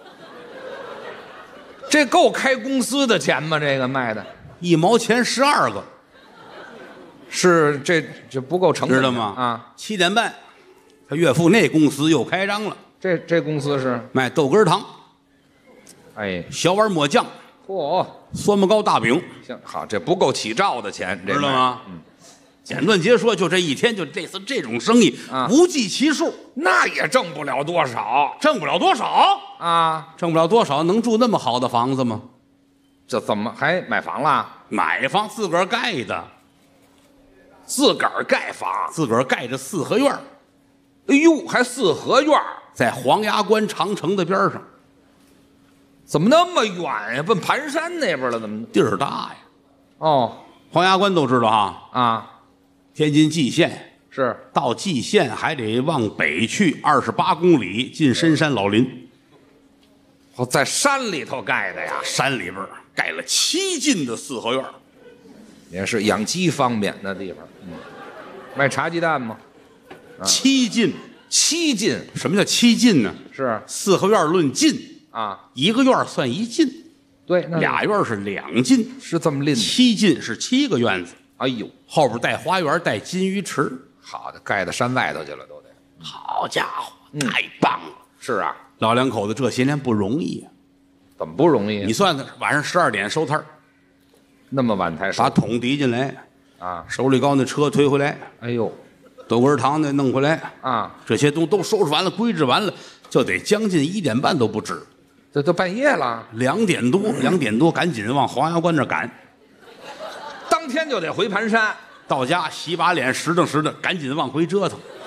[SPEAKER 5] 这够开公司的钱吗？这个卖的
[SPEAKER 2] 一毛钱十二个，
[SPEAKER 5] 是这这不够成本的
[SPEAKER 2] 知道吗？
[SPEAKER 5] 啊，
[SPEAKER 2] 七点半，他岳父那公司又开张了，
[SPEAKER 5] 这这公司是，
[SPEAKER 2] 卖豆根糖、
[SPEAKER 5] 哎，
[SPEAKER 2] 小碗抹酱、
[SPEAKER 5] 嚯、
[SPEAKER 2] 酸沫糕大饼，
[SPEAKER 5] 行好，这不够起照的钱，这卖？
[SPEAKER 2] 知道吗？嗯。简短截说，就这一天，就这次这种生意
[SPEAKER 5] 啊
[SPEAKER 2] 无计其数，
[SPEAKER 5] 那也挣不了多少
[SPEAKER 2] 挣不了多少，
[SPEAKER 5] 啊！
[SPEAKER 2] 挣不了多少，能住那么好的房子吗？
[SPEAKER 5] 这怎么还买房了？
[SPEAKER 2] 买房自个儿盖的，
[SPEAKER 5] 自个儿盖房？
[SPEAKER 2] 自个儿盖着四合院儿，
[SPEAKER 5] 哎呦，还四合院儿
[SPEAKER 2] 在黄崖关长城的边上，
[SPEAKER 5] 怎么那么远呀？奔盘山那边了？怎么？
[SPEAKER 2] 地儿大呀。
[SPEAKER 5] 哦
[SPEAKER 2] 黄崖关都知道哈，
[SPEAKER 5] 啊，
[SPEAKER 2] 天津蓟县
[SPEAKER 5] 是
[SPEAKER 2] 到蓟县还得往北去二十八公里，进深山老林，
[SPEAKER 5] 哦，在山里头盖的呀，
[SPEAKER 2] 山里边儿盖了七进的四合院儿。
[SPEAKER 5] 也是养鸡方便那地方。嗯，卖茶鸡蛋吗？
[SPEAKER 2] 七进，
[SPEAKER 5] 七进
[SPEAKER 2] 什么叫七进呢？
[SPEAKER 5] 是
[SPEAKER 2] 四合院儿论进，
[SPEAKER 5] 啊，
[SPEAKER 2] 一个院儿算一进，
[SPEAKER 5] 对，那
[SPEAKER 2] 俩院儿是两进，
[SPEAKER 5] 是这么拎的。
[SPEAKER 2] 七进是七个院子，
[SPEAKER 5] 哎呦，
[SPEAKER 2] 后边带花园，带金鱼池。
[SPEAKER 5] 好的，盖到山外头去了，都得。
[SPEAKER 2] 好家伙，太棒了！
[SPEAKER 5] 是啊，
[SPEAKER 2] 老两口子这些年不容易啊。
[SPEAKER 5] 怎么不容易啊？
[SPEAKER 2] 你算算，晚上十二点收摊儿，
[SPEAKER 5] 那么晚才收
[SPEAKER 2] 把桶提进来，
[SPEAKER 5] 啊？
[SPEAKER 2] 手里高那车推回来，
[SPEAKER 5] 哎呦
[SPEAKER 2] 豆根糖那弄回来，
[SPEAKER 5] 啊，
[SPEAKER 2] 这些东都收拾完了，归置完了，就得将近一点半都不止，
[SPEAKER 5] 这都半夜了，
[SPEAKER 2] 两点多，两点多赶紧往黄崖关这赶。
[SPEAKER 5] 当天就得回盘山。
[SPEAKER 2] 到家洗把脸，拾掇拾掇，赶紧往回折腾。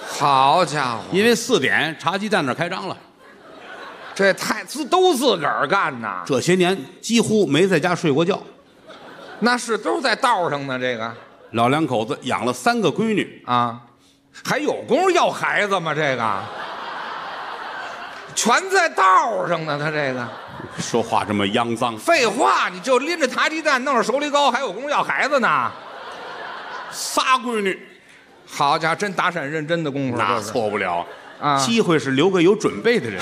[SPEAKER 5] 好家伙，
[SPEAKER 2] 因为四点茶鸡蛋那儿开张了。
[SPEAKER 5] 这太自都自个儿干呐，
[SPEAKER 2] 这些年几乎没在家睡过觉。
[SPEAKER 5] 那是都在道上呢。这个
[SPEAKER 2] 老两口子养了三个闺女
[SPEAKER 5] 啊，还有功夫要孩子吗？这个全在道上呢。他这个
[SPEAKER 2] 说话这么肮脏。
[SPEAKER 5] 废话，你就拎着茶鸡蛋，弄着手里糕，还有功夫要孩子呢？
[SPEAKER 2] 仨闺女，
[SPEAKER 5] 好家伙，真打闪认真的功夫，
[SPEAKER 2] 那错不了
[SPEAKER 5] 啊！
[SPEAKER 2] 机会是留给有准备的人。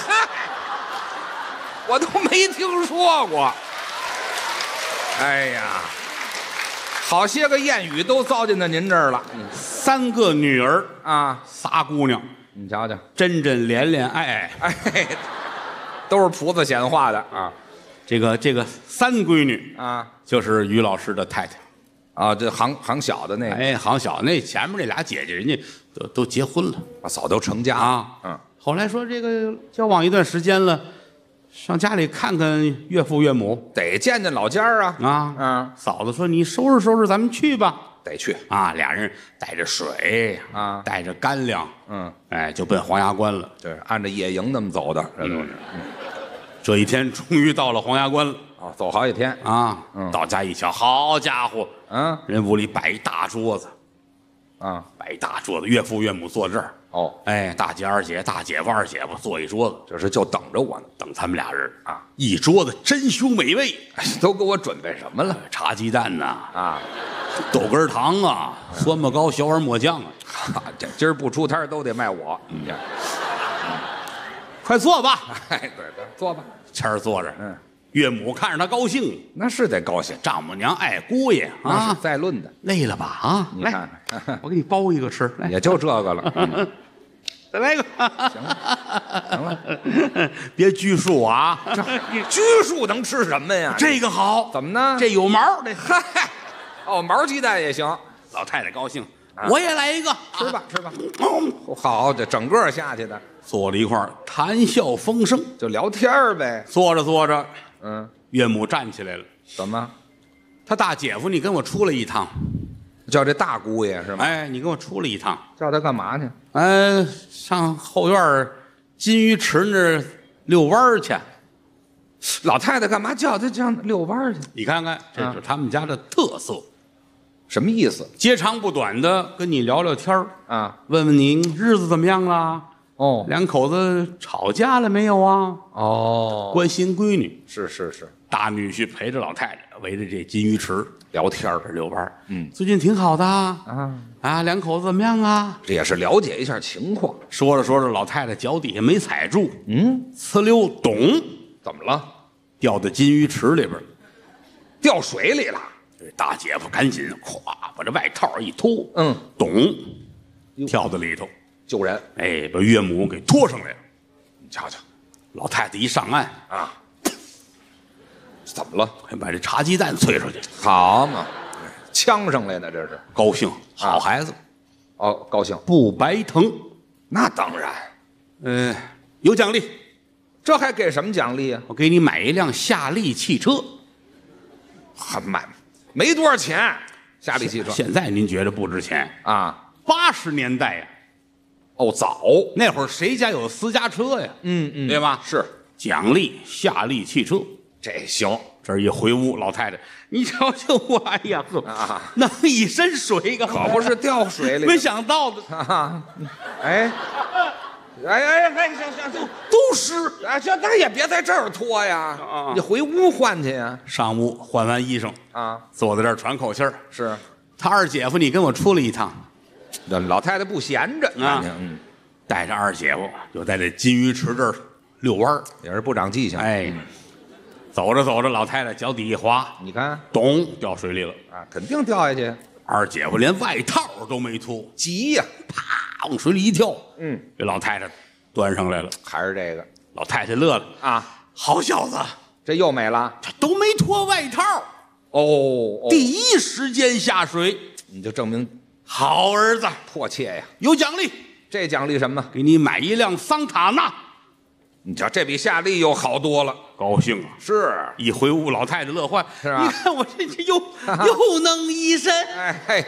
[SPEAKER 5] 我都没听说过。哎呀，好些个谚语都糟践到您这儿了。
[SPEAKER 2] 三个女儿
[SPEAKER 5] 啊，
[SPEAKER 2] 仨姑娘，
[SPEAKER 5] 你瞧瞧，
[SPEAKER 2] 真真恋恋爱爱，
[SPEAKER 5] 哎，都是菩萨显化的啊。
[SPEAKER 2] 这个这个三闺女
[SPEAKER 5] 啊，
[SPEAKER 2] 就是于老师的太太。
[SPEAKER 5] 啊，这行行小的那个，
[SPEAKER 2] 哎，行小那前面那俩姐姐，人家都都结婚了，
[SPEAKER 5] 啊，早都成家
[SPEAKER 2] 啊。
[SPEAKER 5] 嗯，
[SPEAKER 2] 后来说这个交往一段时间了，上家里看看岳父岳母，
[SPEAKER 5] 得见见老家啊。
[SPEAKER 2] 啊，
[SPEAKER 5] 嗯，
[SPEAKER 2] 嫂子说你收拾收拾，咱们去吧。
[SPEAKER 5] 得去
[SPEAKER 2] 啊，俩人带着水
[SPEAKER 5] 啊，
[SPEAKER 2] 带着干粮，
[SPEAKER 5] 嗯，
[SPEAKER 2] 哎，就奔黄崖关了。
[SPEAKER 5] 这是按照野营那么走的，这都是。
[SPEAKER 2] 嗯，这一天终于到了黄崖关了。
[SPEAKER 5] 啊，走好几天
[SPEAKER 2] 啊，
[SPEAKER 5] 嗯，
[SPEAKER 2] 到家一瞧，好家伙，
[SPEAKER 5] 嗯，
[SPEAKER 2] 人屋里摆一大桌子，
[SPEAKER 5] 啊，
[SPEAKER 2] 摆一大桌子，岳父岳母坐这儿，
[SPEAKER 5] 哦，
[SPEAKER 2] 哎，大姐二姐，大姐夫二姐夫坐一桌子，
[SPEAKER 5] 这是就等着我呢，
[SPEAKER 2] 等他们俩人
[SPEAKER 5] 啊，
[SPEAKER 2] 一桌子珍馐美味，
[SPEAKER 5] 都给我准备什么了？
[SPEAKER 2] 茶鸡蛋呐，
[SPEAKER 5] 啊，
[SPEAKER 2] 豆根糖啊，酸沫糕、小碗抹酱啊，
[SPEAKER 5] 哈，这今儿不出摊都得卖我，你这，
[SPEAKER 2] 快坐吧，
[SPEAKER 5] 哎，对对，坐吧，
[SPEAKER 2] 谦儿坐着，
[SPEAKER 5] 嗯。
[SPEAKER 2] 岳母看着他高兴，
[SPEAKER 5] 那是得高兴。
[SPEAKER 2] 丈母娘爱姑爷
[SPEAKER 5] 啊，
[SPEAKER 2] 啊，
[SPEAKER 5] 再论的，
[SPEAKER 2] 累了吧？啊，
[SPEAKER 5] 你
[SPEAKER 2] 来
[SPEAKER 5] 看，
[SPEAKER 2] 我给你包一个吃，来，
[SPEAKER 5] 也就这个了。嗯、
[SPEAKER 2] 再来一个，
[SPEAKER 5] 行了，行了，
[SPEAKER 2] 别拘束啊！
[SPEAKER 5] 这拘束能吃什么呀？
[SPEAKER 2] 这个好，
[SPEAKER 5] 怎么呢？
[SPEAKER 2] 这有毛，这
[SPEAKER 5] 嗨，哦，毛鸡蛋也行。
[SPEAKER 2] 老太太高兴，我也来一个，
[SPEAKER 5] 吃吧，吃吧。好，这整个下去的，
[SPEAKER 2] 坐了一块儿，谈笑风生，
[SPEAKER 5] 就聊天儿呗。
[SPEAKER 2] 坐着坐着，
[SPEAKER 5] 嗯，
[SPEAKER 2] 岳母站起来了，
[SPEAKER 5] 怎么？
[SPEAKER 2] 他大姐夫，你跟我出来一趟。
[SPEAKER 5] 叫这大姑爷是吗？
[SPEAKER 2] 哎，你跟我出来一趟。
[SPEAKER 5] 叫他干嘛去？
[SPEAKER 2] 呃，上后院儿金鱼池那儿遛弯儿去。
[SPEAKER 5] 老太太干嘛叫他这样遛弯儿去？
[SPEAKER 2] 你看看，这是他们家的特色。
[SPEAKER 5] 什么意思？
[SPEAKER 2] 截长不短的跟你聊聊天儿
[SPEAKER 5] 啊，
[SPEAKER 2] 问问你日子怎么样啦？
[SPEAKER 5] 哦，
[SPEAKER 2] 两口子吵架了没有啊？
[SPEAKER 5] 哦，
[SPEAKER 2] 关心闺女。
[SPEAKER 5] 是是是，
[SPEAKER 2] 大女婿陪着老太太围着这金鱼池
[SPEAKER 5] 聊天儿
[SPEAKER 2] 遛弯儿。
[SPEAKER 5] 嗯，
[SPEAKER 2] 最近挺好的啊
[SPEAKER 5] 啊
[SPEAKER 2] 啊，两口子怎么样啊？
[SPEAKER 5] 这也是了解一下情况。
[SPEAKER 2] 说着说着，老太太脚底下没踩住，
[SPEAKER 5] 嗯，
[SPEAKER 2] 呲溜咚，
[SPEAKER 5] 怎么了？
[SPEAKER 2] 掉到金鱼池里边了，
[SPEAKER 5] 掉水里了。
[SPEAKER 2] 这大姐夫赶紧咵把这外套一脱，
[SPEAKER 5] 嗯，
[SPEAKER 2] 咚，跳到里头
[SPEAKER 5] 救人。
[SPEAKER 2] 哎，把岳母给拖上来了。
[SPEAKER 5] 你瞧瞧，
[SPEAKER 2] 老太太一上岸
[SPEAKER 5] 啊，怎么了？
[SPEAKER 2] 还把这茶鸡蛋啐出去，
[SPEAKER 5] 好嘛，呛上来的这是。
[SPEAKER 2] 高兴，好孩子，
[SPEAKER 5] 哦，高兴。
[SPEAKER 2] 不白疼。
[SPEAKER 5] 那当然，
[SPEAKER 2] 嗯、有奖励，
[SPEAKER 5] 这还给什么奖励啊？
[SPEAKER 2] 我给你买一辆夏利汽车。
[SPEAKER 5] 还买没多少钱，夏利汽车
[SPEAKER 2] 现在您觉得不值钱？
[SPEAKER 5] 啊？
[SPEAKER 2] 八十年代呀、
[SPEAKER 5] 哦，早。
[SPEAKER 2] 那会儿谁家有私家车呀？
[SPEAKER 5] 嗯嗯，
[SPEAKER 2] 对吧？
[SPEAKER 5] 是
[SPEAKER 2] 奖励夏利汽车。
[SPEAKER 5] 这行。
[SPEAKER 2] 这儿一回屋，老太太，你瞧瞧我，哎呀呵，
[SPEAKER 5] 啊，
[SPEAKER 2] 弄一身水，可
[SPEAKER 5] 可不是掉水里。
[SPEAKER 2] 没想到的，
[SPEAKER 5] 啊，哎，哎哎哎，行行行，都湿啊！行，那也别在这儿脱呀，
[SPEAKER 2] 啊
[SPEAKER 5] 你回屋换去呀。
[SPEAKER 2] 上屋换完衣裳，
[SPEAKER 5] 啊，
[SPEAKER 2] 坐在这儿喘口气儿。
[SPEAKER 5] 是，
[SPEAKER 2] 他二姐夫，你跟我出来一趟，
[SPEAKER 5] 这老太太不闲着
[SPEAKER 2] 啊
[SPEAKER 5] 嗯，
[SPEAKER 2] 带着二姐夫就在这金鱼池这儿遛弯儿。
[SPEAKER 5] 也是不长记性。
[SPEAKER 2] 哎，走着走着，老太太脚底一滑，
[SPEAKER 5] 你看
[SPEAKER 2] 咚掉水里了。
[SPEAKER 5] 啊，肯定掉下去，
[SPEAKER 2] 二姐夫连外套都没脱，
[SPEAKER 5] 急呀。
[SPEAKER 2] 啪往水里一跳，
[SPEAKER 5] 嗯，
[SPEAKER 2] 这老太太端上来了。
[SPEAKER 5] 还是这个
[SPEAKER 2] 老太太乐了
[SPEAKER 5] 啊，
[SPEAKER 2] 好小子，
[SPEAKER 5] 这又没了。
[SPEAKER 2] 他都没脱外套，
[SPEAKER 5] 哦，哦
[SPEAKER 2] 第一时间下水。
[SPEAKER 5] 你就证明
[SPEAKER 2] 好儿子，
[SPEAKER 5] 迫切呀。
[SPEAKER 2] 有奖励，
[SPEAKER 5] 这奖励什么？
[SPEAKER 2] 给你买一辆桑塔纳。
[SPEAKER 5] 你瞧，这比夏利又好多了。
[SPEAKER 2] 高兴啊！
[SPEAKER 5] 是，
[SPEAKER 2] 一回屋，老太太乐坏，
[SPEAKER 5] 是吧
[SPEAKER 2] 你看我这这又又能一身，
[SPEAKER 5] 哎嘿，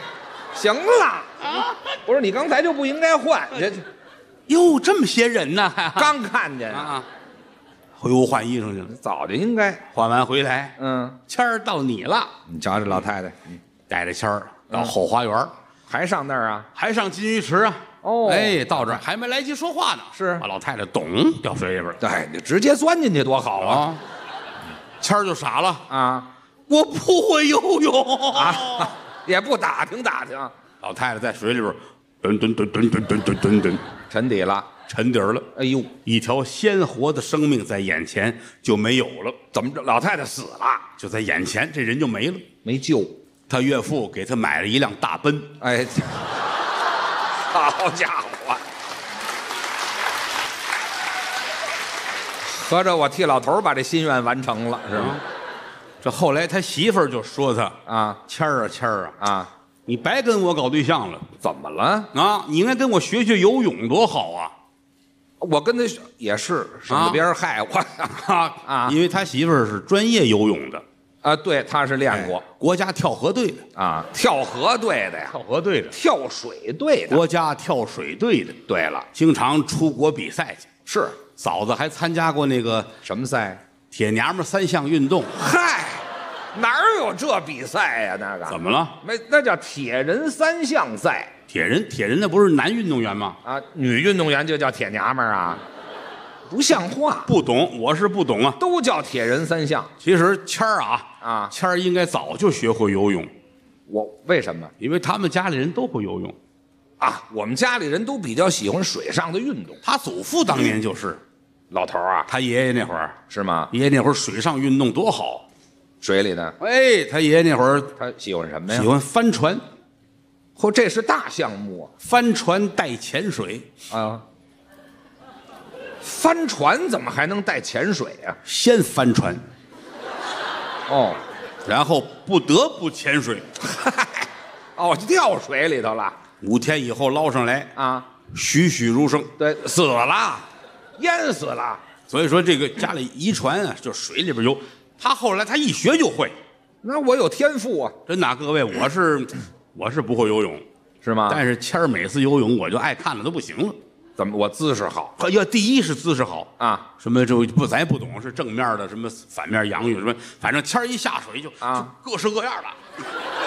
[SPEAKER 5] 行了啊！不是你刚才就不应该换，这
[SPEAKER 2] 哟，这么些人呢？
[SPEAKER 5] 刚看见
[SPEAKER 2] 啊，回屋换衣裳去了。
[SPEAKER 5] 早就应该。
[SPEAKER 2] 换完回来，
[SPEAKER 5] 嗯，
[SPEAKER 2] 谦儿到你了。
[SPEAKER 5] 你瞧这老太太，嗯，
[SPEAKER 2] 带着谦儿到后花园，
[SPEAKER 5] 还上那儿啊？
[SPEAKER 2] 还上金鱼池啊？
[SPEAKER 5] 哦，
[SPEAKER 2] 哎，到这儿还没来及说话呢，
[SPEAKER 5] 是
[SPEAKER 2] 把老太太咚掉水里边了。
[SPEAKER 5] 对，你直接钻进去多好啊！
[SPEAKER 2] 啊，谦儿就傻了，
[SPEAKER 5] 啊
[SPEAKER 2] 我不会游泳
[SPEAKER 5] 啊，也不打听打听，
[SPEAKER 2] 老太太在水里边蹲蹲蹲蹲蹲蹲蹲蹲蹲，
[SPEAKER 5] 沉底了。
[SPEAKER 2] 沉底儿了。
[SPEAKER 5] 哎呦，
[SPEAKER 2] 一条鲜活的生命在眼前就没有了，
[SPEAKER 5] 怎么着？老太太死了，
[SPEAKER 2] 就在眼前，这人就没了。
[SPEAKER 5] 没救。
[SPEAKER 2] 他岳父给他买了一辆大奔，
[SPEAKER 5] 哎，好家伙！合着我替老头儿把这心愿完成了，是吗？
[SPEAKER 2] 这后来他媳妇儿就说他
[SPEAKER 5] 啊，
[SPEAKER 2] 谦儿啊谦儿啊，
[SPEAKER 5] 啊，
[SPEAKER 2] 你白跟我搞对象了
[SPEAKER 5] 怎么了？
[SPEAKER 2] 啊！你应该跟我学学游泳多好啊！
[SPEAKER 5] 我跟他也是，省得别人害我
[SPEAKER 2] 啊
[SPEAKER 5] 啊
[SPEAKER 2] 因为他媳妇儿是专业游泳的，
[SPEAKER 5] 啊！对，他是练过
[SPEAKER 2] 国家跳河队的，
[SPEAKER 5] 啊，跳河队的呀，
[SPEAKER 2] 跳河队的，
[SPEAKER 5] 跳水队的。
[SPEAKER 2] 国家跳水队的，
[SPEAKER 5] 对了，
[SPEAKER 2] 经常出国比赛去。
[SPEAKER 5] 是
[SPEAKER 2] 嫂子还参加过那个
[SPEAKER 5] 什么赛？
[SPEAKER 2] 铁娘们三项运动，
[SPEAKER 5] 嗨，哪儿有这比赛呀？那个
[SPEAKER 2] 怎么了？
[SPEAKER 5] 没，那叫铁人三项赛
[SPEAKER 2] 铁人，铁人那不是男运动员吗？
[SPEAKER 5] 啊，女运动员就叫铁娘们儿啊，不像话，
[SPEAKER 2] 不懂，我是不懂啊。
[SPEAKER 5] 都叫铁人三项
[SPEAKER 2] 其实谦儿啊，
[SPEAKER 5] 啊。
[SPEAKER 2] 谦儿应该早就学会游泳，
[SPEAKER 5] 我为什么
[SPEAKER 2] 因为他们家里人都会游泳。
[SPEAKER 5] 啊？我们家里人都比较喜欢水上的运动。
[SPEAKER 2] 他祖父当年就是，
[SPEAKER 5] 老头儿啊，
[SPEAKER 2] 他爷爷那会儿，
[SPEAKER 5] 是吗？
[SPEAKER 2] 爷爷那会儿水上运动多好。
[SPEAKER 5] 水里呢，
[SPEAKER 2] 哎，他爷爷那会儿
[SPEAKER 5] 他喜欢什么呀？
[SPEAKER 2] 喜欢帆船，
[SPEAKER 5] 嚯，这是大项目
[SPEAKER 2] 帆船带潜水，
[SPEAKER 5] 啊！啊，帆船怎么还能带潜水呀？
[SPEAKER 2] 先帆船，
[SPEAKER 5] 哦，
[SPEAKER 2] 然后不得不潜水，
[SPEAKER 5] 哦，掉水里头了
[SPEAKER 2] 五天以后捞上来，
[SPEAKER 5] 啊！
[SPEAKER 2] 栩栩如生。
[SPEAKER 5] 对，死了，淹死了。
[SPEAKER 2] 所以说这个家里遗传啊，就水里边游。他后来他一学就会，
[SPEAKER 5] 那我有天赋啊，
[SPEAKER 2] 真的，各位，我是我是不会游泳，
[SPEAKER 5] 是吗？
[SPEAKER 2] 但是谦儿每次游泳我就爱看了都不行了。
[SPEAKER 5] 怎么我姿势好
[SPEAKER 2] 哎呀，第一是姿势好，
[SPEAKER 5] 啊？
[SPEAKER 2] 什么这不咱也不懂是正面的什么反面洋芋什么，反正谦儿一下水就
[SPEAKER 5] 啊
[SPEAKER 2] 就各式各样的。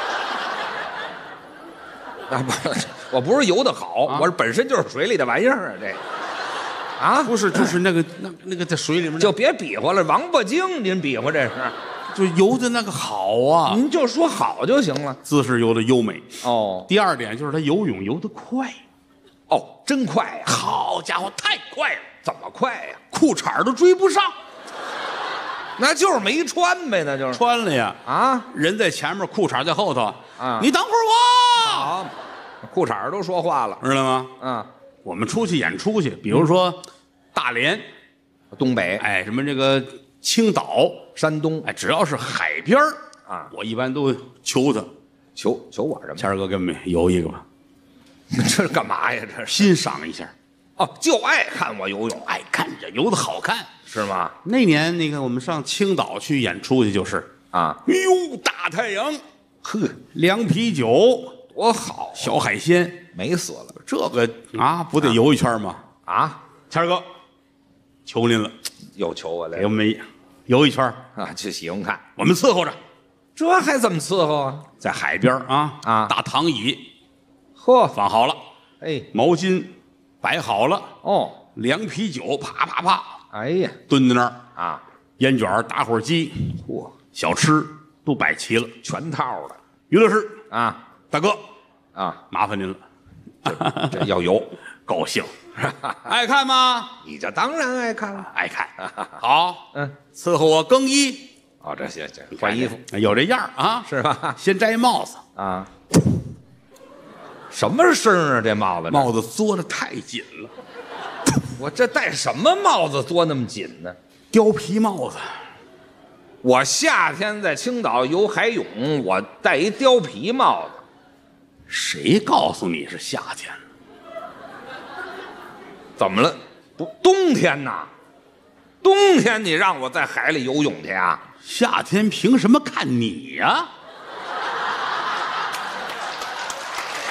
[SPEAKER 5] 啊不，我不是游得好，
[SPEAKER 2] 啊
[SPEAKER 5] 我是本身就是水里的玩意儿啊，这啊
[SPEAKER 2] 不是，就是那个那那个在水里面
[SPEAKER 5] 就别比划了，王八精您比划这是，
[SPEAKER 2] 就游的那个好啊，
[SPEAKER 5] 您就说好就行了。
[SPEAKER 2] 姿势游的优美。
[SPEAKER 5] 哦
[SPEAKER 2] 第二点就是他游泳游得快，
[SPEAKER 5] 哦，真快呀！
[SPEAKER 2] 好家伙，太快了，
[SPEAKER 5] 怎么快呀？
[SPEAKER 2] 裤衩都追不上，
[SPEAKER 5] 那就是没穿呗，那就是
[SPEAKER 2] 穿了呀。
[SPEAKER 5] 啊。
[SPEAKER 2] 人在前面，裤衩在后头。
[SPEAKER 5] 啊
[SPEAKER 2] 你等会儿我，
[SPEAKER 5] 好，裤衩都说话了。
[SPEAKER 2] 知道吗？
[SPEAKER 5] 嗯，
[SPEAKER 2] 我们出去演出去，比如说大连，
[SPEAKER 5] 东北、
[SPEAKER 2] 哎，什么这个青岛，
[SPEAKER 5] 山东，
[SPEAKER 2] 哎，只要是海边儿
[SPEAKER 5] 啊
[SPEAKER 2] 我一般都求他，
[SPEAKER 5] 求求我什么？
[SPEAKER 2] 谦儿哥给我们游一个吧，
[SPEAKER 5] 这是干嘛呀？这是
[SPEAKER 2] 欣赏一下。
[SPEAKER 5] 哦，就爱看我游泳，
[SPEAKER 2] 爱看着游的好看。
[SPEAKER 5] 是吗？
[SPEAKER 2] 那年那个我们上青岛去演出去，就是
[SPEAKER 5] 啊，
[SPEAKER 2] 哟，大太阳，
[SPEAKER 5] 呵，
[SPEAKER 2] 凉啤酒，
[SPEAKER 5] 多好，
[SPEAKER 2] 小海鲜，
[SPEAKER 5] 美死了
[SPEAKER 2] 这个啊，不得游一圈吗？
[SPEAKER 5] 啊！
[SPEAKER 2] 谦儿哥，求您了，
[SPEAKER 5] 又求我来
[SPEAKER 2] 给我们游一圈，
[SPEAKER 5] 啊，就喜欢看，
[SPEAKER 2] 我们伺候着，
[SPEAKER 5] 这还怎么伺候啊？
[SPEAKER 2] 在海边啊
[SPEAKER 5] 啊
[SPEAKER 2] 大躺椅
[SPEAKER 5] 嚯，
[SPEAKER 2] 放好了，
[SPEAKER 5] 哎，
[SPEAKER 2] 毛巾摆好了，
[SPEAKER 5] 哦，
[SPEAKER 2] 凉啤酒啪啪啪
[SPEAKER 5] 哎呀，
[SPEAKER 2] 蹲在那儿，
[SPEAKER 5] 啊，
[SPEAKER 2] 烟卷、打火机、
[SPEAKER 5] 嚯，
[SPEAKER 2] 小吃都摆齐了。
[SPEAKER 5] 全套的
[SPEAKER 2] 于老师，
[SPEAKER 5] 啊
[SPEAKER 2] 大哥，
[SPEAKER 5] 啊，
[SPEAKER 2] 麻烦您了，
[SPEAKER 5] 这这要游，
[SPEAKER 2] 高兴，爱看吗？
[SPEAKER 5] 你这当然爱看了。
[SPEAKER 2] 爱看，好，
[SPEAKER 5] 嗯，
[SPEAKER 2] 伺候我更衣，
[SPEAKER 5] 哦，这行行，换衣服
[SPEAKER 2] 有这样儿啊，
[SPEAKER 5] 是吧？
[SPEAKER 2] 先摘帽子，
[SPEAKER 5] 啊，什么声啊？这帽子这，
[SPEAKER 2] 帽子缩得太紧了，
[SPEAKER 5] 我这戴什么帽子做那么紧呢？
[SPEAKER 2] 貂皮帽子，
[SPEAKER 5] 我夏天在青岛游海泳，我戴一貂皮帽子，
[SPEAKER 2] 谁告诉你是夏天了？
[SPEAKER 5] 怎么了？不，冬天呐，冬天你让我在海里游泳去啊？
[SPEAKER 2] 夏天凭什么看你呀、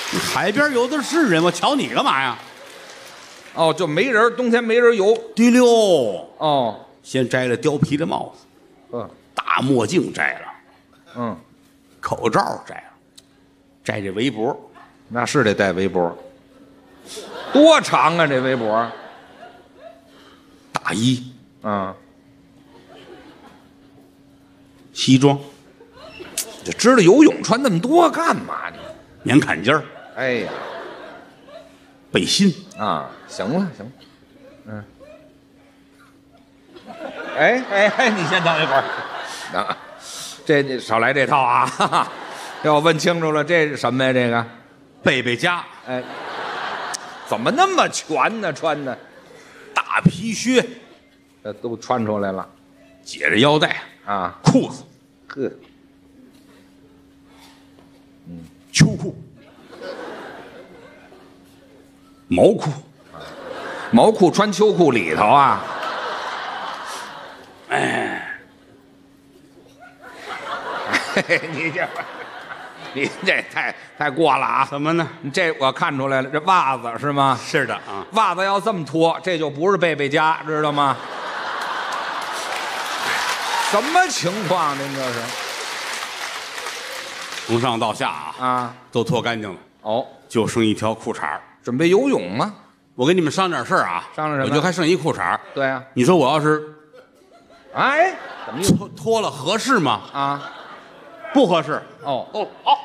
[SPEAKER 2] 海边有的是人，我瞧你干嘛呀？
[SPEAKER 5] 哦，就没人，冬天没人游。
[SPEAKER 2] 对溜，
[SPEAKER 5] 哦，
[SPEAKER 2] 先摘了貂皮的帽子，
[SPEAKER 5] 嗯
[SPEAKER 2] 大墨镜摘了，
[SPEAKER 5] 嗯，
[SPEAKER 2] 口罩摘了，摘这围脖，
[SPEAKER 5] 那是得戴围脖，多长啊这围脖？
[SPEAKER 2] 大衣、
[SPEAKER 5] 嗯，
[SPEAKER 2] 西装、
[SPEAKER 5] 就知道游泳穿那么多干嘛呢？
[SPEAKER 2] 棉坎肩儿、
[SPEAKER 5] 哎呀，
[SPEAKER 2] 背心，
[SPEAKER 5] 啊，行了行了，嗯，哎哎哎，你先等一会儿，啊，这这少来这套啊！哈哈，要我问清楚了，这是什么呀？这个，
[SPEAKER 2] 贝贝家
[SPEAKER 5] 哎，怎么那么全呢？穿的，
[SPEAKER 2] 大皮靴，
[SPEAKER 5] 这都穿出来了
[SPEAKER 2] 解着腰带，
[SPEAKER 5] 啊！
[SPEAKER 2] 裤子、
[SPEAKER 5] 呵，
[SPEAKER 2] 秋裤、毛裤，
[SPEAKER 5] 毛裤穿秋裤里头啊！
[SPEAKER 2] 哎，
[SPEAKER 5] 嘿嘿，你这，你这太太过了啊！
[SPEAKER 2] 怎么呢？
[SPEAKER 5] 这我看出来了，这袜子是吗？
[SPEAKER 2] 是的啊，
[SPEAKER 5] 袜子要这么脱，这就不是贝贝家，知道吗？什么情况？您这是
[SPEAKER 2] 从上到下啊，
[SPEAKER 5] 啊？
[SPEAKER 2] 都脱干净了，
[SPEAKER 5] 哦，
[SPEAKER 2] 就剩一条裤衩儿。
[SPEAKER 5] 准备游泳吗？
[SPEAKER 2] 我跟你们商量点事儿啊，
[SPEAKER 5] 商量什么
[SPEAKER 2] 我就还剩一裤衩儿。
[SPEAKER 5] 对啊。
[SPEAKER 2] 你说我要是
[SPEAKER 5] 哎，怎么又
[SPEAKER 2] 脱脱了合适吗？
[SPEAKER 5] 啊？
[SPEAKER 2] 不合适。
[SPEAKER 5] 哦，
[SPEAKER 2] 哦，好，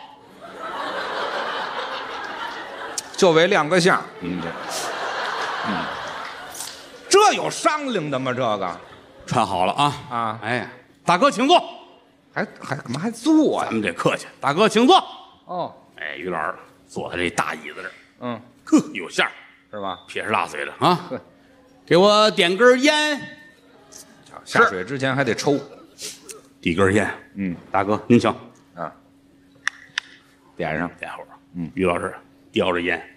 [SPEAKER 5] 就为亮个相。嗯，这，嗯，这有商量的吗？这个
[SPEAKER 2] 穿好了啊
[SPEAKER 5] 啊
[SPEAKER 2] 哎，大哥请坐，
[SPEAKER 5] 还还干嘛还坐呀？
[SPEAKER 2] 咱们得客气。大哥请坐。
[SPEAKER 5] 哦，
[SPEAKER 2] 哎，于老师坐在这大椅子这儿，
[SPEAKER 5] 嗯，
[SPEAKER 2] 呵，有相儿，
[SPEAKER 5] 是吧？
[SPEAKER 2] 撇着大嘴的啊
[SPEAKER 5] 呵，
[SPEAKER 2] 给我点根烟，
[SPEAKER 5] 下水之前还得抽
[SPEAKER 2] 递根烟。
[SPEAKER 5] 嗯，
[SPEAKER 2] 大哥您请，
[SPEAKER 5] 啊，点上。
[SPEAKER 2] 待会儿，嗯，于老师叼着烟，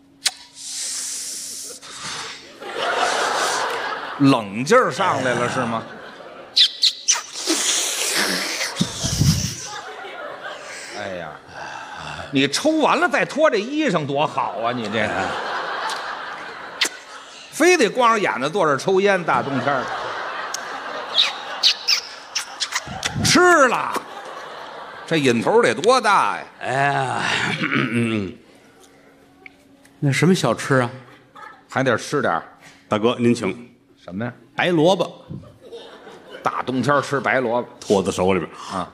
[SPEAKER 5] 冷劲儿上来了是吗？哎呀，你抽完了再脱这衣裳多好啊！你这非得光着眼子坐这儿抽烟，大冬天儿吃了，这瘾头得多大呀？
[SPEAKER 2] 哎呀，嗯，那什么小吃啊？
[SPEAKER 5] 还得吃点儿
[SPEAKER 2] 大哥您请，
[SPEAKER 5] 什么呀？
[SPEAKER 2] 白萝卜
[SPEAKER 5] 大冬天吃白萝卜
[SPEAKER 2] 托在手里边，
[SPEAKER 5] 啊，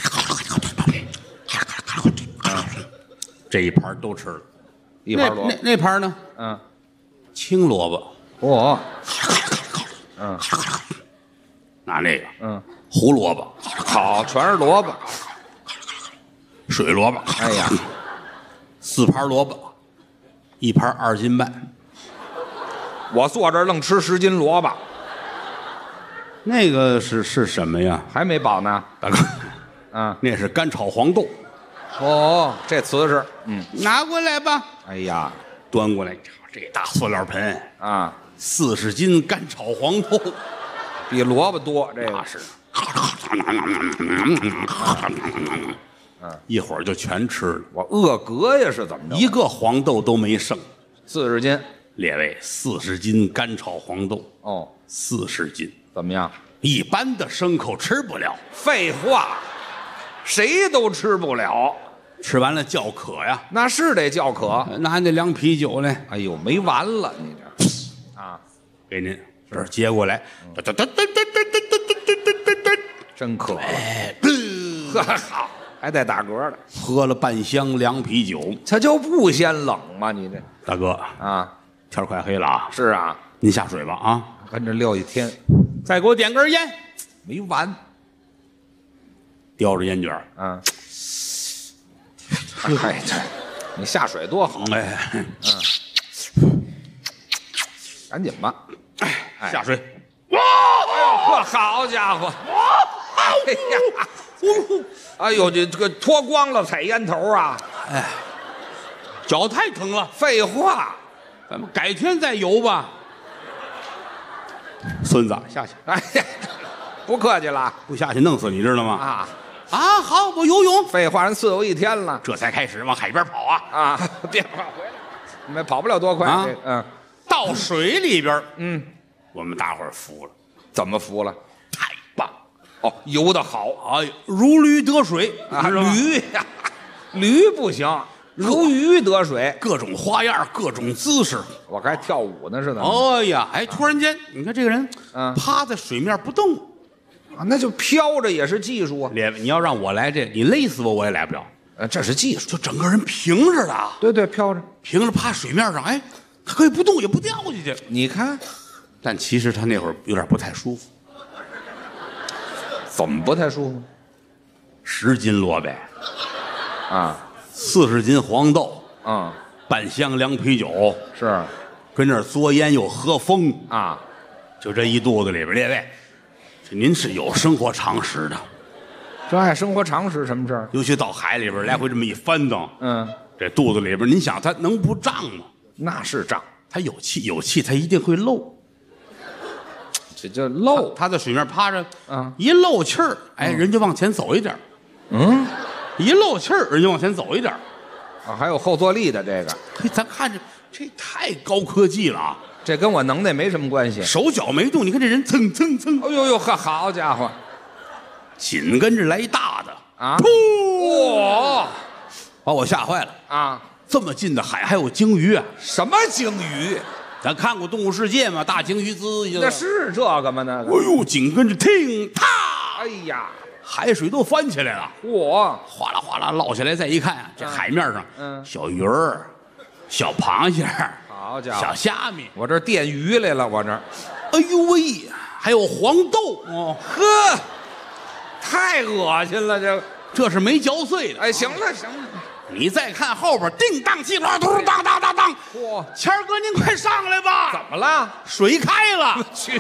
[SPEAKER 2] 这一盘都吃了。那
[SPEAKER 5] 一盘萝卜
[SPEAKER 2] 那，那盘呢？
[SPEAKER 5] 嗯，
[SPEAKER 2] 青萝卜，
[SPEAKER 5] 哦，嗯
[SPEAKER 2] 拿那个
[SPEAKER 5] 嗯，
[SPEAKER 2] 胡萝卜、
[SPEAKER 5] 好，全是萝卜。
[SPEAKER 2] 水萝卜，
[SPEAKER 5] 哎呀，
[SPEAKER 2] 四盘萝卜，一盘二斤半。
[SPEAKER 5] 我坐这儿愣吃十斤萝卜，
[SPEAKER 2] 那个是是什么呀？
[SPEAKER 5] 还没饱呢。
[SPEAKER 2] 大哥，
[SPEAKER 5] 嗯，
[SPEAKER 2] 那是干炒黄豆。
[SPEAKER 5] 哦，这瓷实。嗯，
[SPEAKER 2] 拿过来吧，
[SPEAKER 5] 哎呀，
[SPEAKER 2] 端过来，这大塑料盆，
[SPEAKER 5] 啊，
[SPEAKER 2] 四十斤干炒黄豆，
[SPEAKER 5] 比萝卜多这个。
[SPEAKER 2] 那是。一会儿就全吃了，
[SPEAKER 5] 我饿嗝呀，是怎么着？
[SPEAKER 2] 一个黄豆都没剩。
[SPEAKER 5] 四十斤。
[SPEAKER 2] 列位，四十斤干炒黄豆，
[SPEAKER 5] 哦，
[SPEAKER 2] 四十斤，
[SPEAKER 5] 怎么样？
[SPEAKER 2] 一般的牲口吃不了，
[SPEAKER 5] 废话，谁都吃不了，
[SPEAKER 2] 吃完了叫渴呀，
[SPEAKER 5] 那是得叫渴。
[SPEAKER 2] 拿那凉啤酒呢，
[SPEAKER 5] 哎呦，没完了，你这啊，
[SPEAKER 2] 给您这儿接过来，
[SPEAKER 5] 真渴了。
[SPEAKER 2] 哎，
[SPEAKER 5] 呵，好，还带打嗝的，
[SPEAKER 2] 喝了半箱凉啤酒。
[SPEAKER 5] 它就不嫌冷吗？你这
[SPEAKER 2] 大哥，
[SPEAKER 5] 啊，
[SPEAKER 2] 天儿快黑了啊，
[SPEAKER 5] 是啊，
[SPEAKER 2] 您下水吧啊，
[SPEAKER 5] 跟这撂一天
[SPEAKER 2] 再给我点根烟，
[SPEAKER 5] 没完。
[SPEAKER 2] 叼着烟卷儿，
[SPEAKER 5] 啊，哎，这你下水多好，
[SPEAKER 2] 哎，
[SPEAKER 5] 赶紧吧。哎
[SPEAKER 2] 下水，
[SPEAKER 5] 呵，好家伙！哎呀，哎呦，这这个脱光了踩烟头啊！
[SPEAKER 2] 脚太疼了，
[SPEAKER 5] 废话，
[SPEAKER 2] 咱们改天再游吧。孙子，下去，
[SPEAKER 5] 哎呀，不客气了
[SPEAKER 2] 不下去弄死你知道吗？
[SPEAKER 5] 啊！
[SPEAKER 2] 啊，好，我游泳。
[SPEAKER 5] 废话，人伺候一天了
[SPEAKER 2] 这才开始往海边跑啊
[SPEAKER 5] 啊！别跑回来，没跑不了多快。
[SPEAKER 2] 啊
[SPEAKER 5] 这嗯
[SPEAKER 2] 到水里边，
[SPEAKER 5] 嗯，
[SPEAKER 2] 我们大伙儿服了，
[SPEAKER 5] 怎么服了？
[SPEAKER 2] 太棒
[SPEAKER 5] 哦，游得好
[SPEAKER 2] 哎，如驴得水
[SPEAKER 5] 啊！
[SPEAKER 2] 知道吗
[SPEAKER 5] 驴呀，驴不行，如鱼得水。
[SPEAKER 2] 各种花样，各种姿势。
[SPEAKER 5] 我还跳舞呢似的。
[SPEAKER 2] 哎呀，哎，突然间，你看这个人，
[SPEAKER 5] 嗯
[SPEAKER 2] 趴在水面不动。
[SPEAKER 5] 啊，那就飘着也是技术啊。
[SPEAKER 2] 列位，你要让我来这，你勒死我我也来不了。
[SPEAKER 5] 呃，这是技术。
[SPEAKER 2] 就整个人平着的，
[SPEAKER 5] 对对，飘着。
[SPEAKER 2] 平着趴水面上，哎，他可以不动也不掉下去。
[SPEAKER 5] 你看，
[SPEAKER 2] 但其实他那会儿有点不太舒服，
[SPEAKER 5] 怎么不太舒服
[SPEAKER 2] 十斤萝卜，
[SPEAKER 5] 啊？
[SPEAKER 2] 四十斤黄豆，
[SPEAKER 5] 嗯，
[SPEAKER 2] 半箱凉啤酒，
[SPEAKER 5] 是
[SPEAKER 2] 跟那儿嘬烟又喝风，
[SPEAKER 5] 啊。
[SPEAKER 2] 就这一肚子里边，列位，这您是有生活常识的，
[SPEAKER 5] 这爱生活常识什么事儿？
[SPEAKER 2] 尤其到海里边来回这么一翻腾，
[SPEAKER 5] 嗯，
[SPEAKER 2] 这肚子里边，您想它能不胀吗？
[SPEAKER 5] 那是胀，
[SPEAKER 2] 它有气，有气它一定会漏。
[SPEAKER 5] 这叫漏。
[SPEAKER 2] 它在水面趴着，
[SPEAKER 5] 嗯
[SPEAKER 2] 一漏气儿，哎，人就往前走一点儿
[SPEAKER 5] 嗯
[SPEAKER 2] 一漏气儿，人就往前走一点儿
[SPEAKER 5] 啊，还有后坐力的这个，
[SPEAKER 2] 嘿，咱看着这太高科技了啊！
[SPEAKER 5] 这跟我能耐没什么关系。
[SPEAKER 2] 手脚没动，你看这人蹭蹭蹭，
[SPEAKER 5] 哎呦呦呵，好家伙
[SPEAKER 2] 紧跟着来一大的，
[SPEAKER 5] 啊！
[SPEAKER 2] 噗，
[SPEAKER 5] 哇
[SPEAKER 2] 把我吓坏了。
[SPEAKER 5] 啊！
[SPEAKER 2] 这么近的海还有鲸鱼啊！
[SPEAKER 5] 什么鲸鱼？
[SPEAKER 2] 咱看过《动物世界》吗？大鲸鱼滋一下，
[SPEAKER 5] 那是这个吗？那
[SPEAKER 2] 哎
[SPEAKER 5] 个？
[SPEAKER 2] 呦，紧跟着听啪，
[SPEAKER 5] 哎呀，
[SPEAKER 2] 海水都翻起来了，
[SPEAKER 5] 嚯！
[SPEAKER 2] 哗啦哗啦捞起来。再一看，这海面上，
[SPEAKER 5] 嗯
[SPEAKER 2] 小鱼儿、小螃蟹、
[SPEAKER 5] 好家伙
[SPEAKER 2] 小虾米，
[SPEAKER 5] 我这电鱼来了，我这儿，
[SPEAKER 2] 哎呦喂，还有黄豆哦，
[SPEAKER 5] 呵，太恶心了，这。
[SPEAKER 2] 这是没嚼碎的。
[SPEAKER 5] 哎，行了行了，
[SPEAKER 2] 你再看后边，叮当气哗，嘟当当当当，
[SPEAKER 5] 嚯，
[SPEAKER 2] 谦儿哥您快上来吧！
[SPEAKER 5] 怎么了？
[SPEAKER 2] 水开了，
[SPEAKER 5] 去，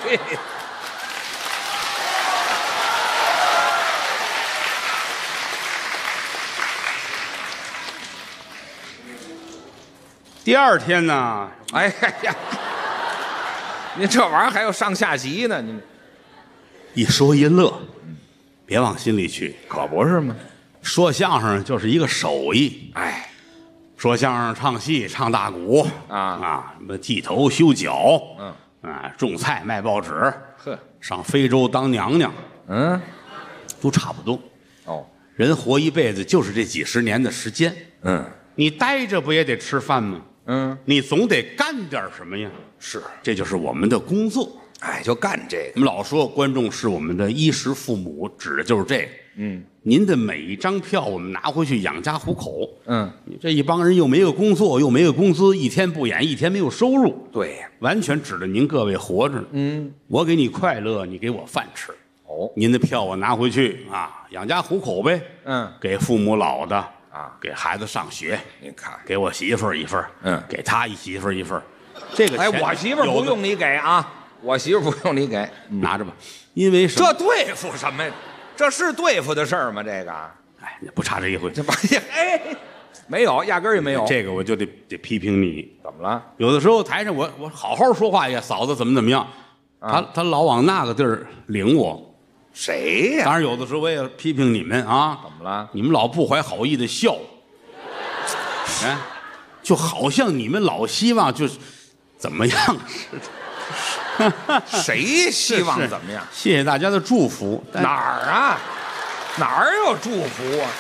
[SPEAKER 2] 第二天呢，
[SPEAKER 5] 哎呀，您这玩意儿还有上下集呢，您
[SPEAKER 2] 一说一乐，别往心里去。
[SPEAKER 5] 可不是吗？
[SPEAKER 2] 说相声就是一个手艺，
[SPEAKER 5] 哎，
[SPEAKER 2] 说相声、唱戏、唱大鼓
[SPEAKER 5] 啊
[SPEAKER 2] 啊，什么剃头、修脚，
[SPEAKER 5] 嗯
[SPEAKER 2] 啊，种菜、卖报纸，
[SPEAKER 5] 呵，
[SPEAKER 2] 上非洲当娘娘，
[SPEAKER 5] 嗯，
[SPEAKER 2] 都差不多。
[SPEAKER 5] 哦，
[SPEAKER 2] 人活一辈子就是这几十年的时间，
[SPEAKER 5] 嗯
[SPEAKER 2] 你待着不也得吃饭吗？
[SPEAKER 5] 嗯，
[SPEAKER 2] 你总得干点什么呀？
[SPEAKER 5] 是，
[SPEAKER 2] 这就是我们的工作。
[SPEAKER 5] 哎，就干这
[SPEAKER 2] 我们老说观众是我们的衣食父母，指的就是这个。
[SPEAKER 5] 嗯
[SPEAKER 2] 您的每一张票，我们拿回去养家糊口。
[SPEAKER 5] 嗯，
[SPEAKER 2] 你这一帮人又没有工作，又没有工资，一天不演，一天没有收入，
[SPEAKER 5] 对呀，
[SPEAKER 2] 完全指着您各位活着呢。
[SPEAKER 5] 嗯，
[SPEAKER 2] 我给你快乐，你给我饭吃。
[SPEAKER 5] 哦，
[SPEAKER 2] 您的票我拿回去啊，养家糊口呗。
[SPEAKER 5] 嗯，
[SPEAKER 2] 给父母老的
[SPEAKER 5] 啊，
[SPEAKER 2] 给孩子上学，
[SPEAKER 5] 您看，
[SPEAKER 2] 给我媳妇儿一份儿
[SPEAKER 5] 嗯
[SPEAKER 2] 给他一媳妇儿一份儿这个
[SPEAKER 5] 哎，
[SPEAKER 2] 钱
[SPEAKER 5] 我媳妇儿
[SPEAKER 2] 有的
[SPEAKER 5] 不用你给啊，我媳妇儿不用你给，
[SPEAKER 2] 拿着吧，因为什么
[SPEAKER 5] 这对付什么呀？这是对付的事儿吗？这个，
[SPEAKER 2] 哎，不差这一回。
[SPEAKER 5] 这玩意哎，没有，压根儿也没有。
[SPEAKER 2] 这个我就得得批评你。
[SPEAKER 5] 怎么了？
[SPEAKER 2] 有的时候台上我我好好说话呀，嫂子怎么怎么样，他他老往那个地儿领我。
[SPEAKER 5] 谁呀？
[SPEAKER 2] 当然有的时候我也批评你们啊，
[SPEAKER 5] 怎么了？
[SPEAKER 2] 你们老不怀好意的笑，哎，就好像你们老希望就是怎么样似的。
[SPEAKER 5] 谁希望
[SPEAKER 2] 是
[SPEAKER 5] 怎么样？
[SPEAKER 2] 谢谢大家的祝福。但
[SPEAKER 5] 哪儿啊？哪儿有祝福啊？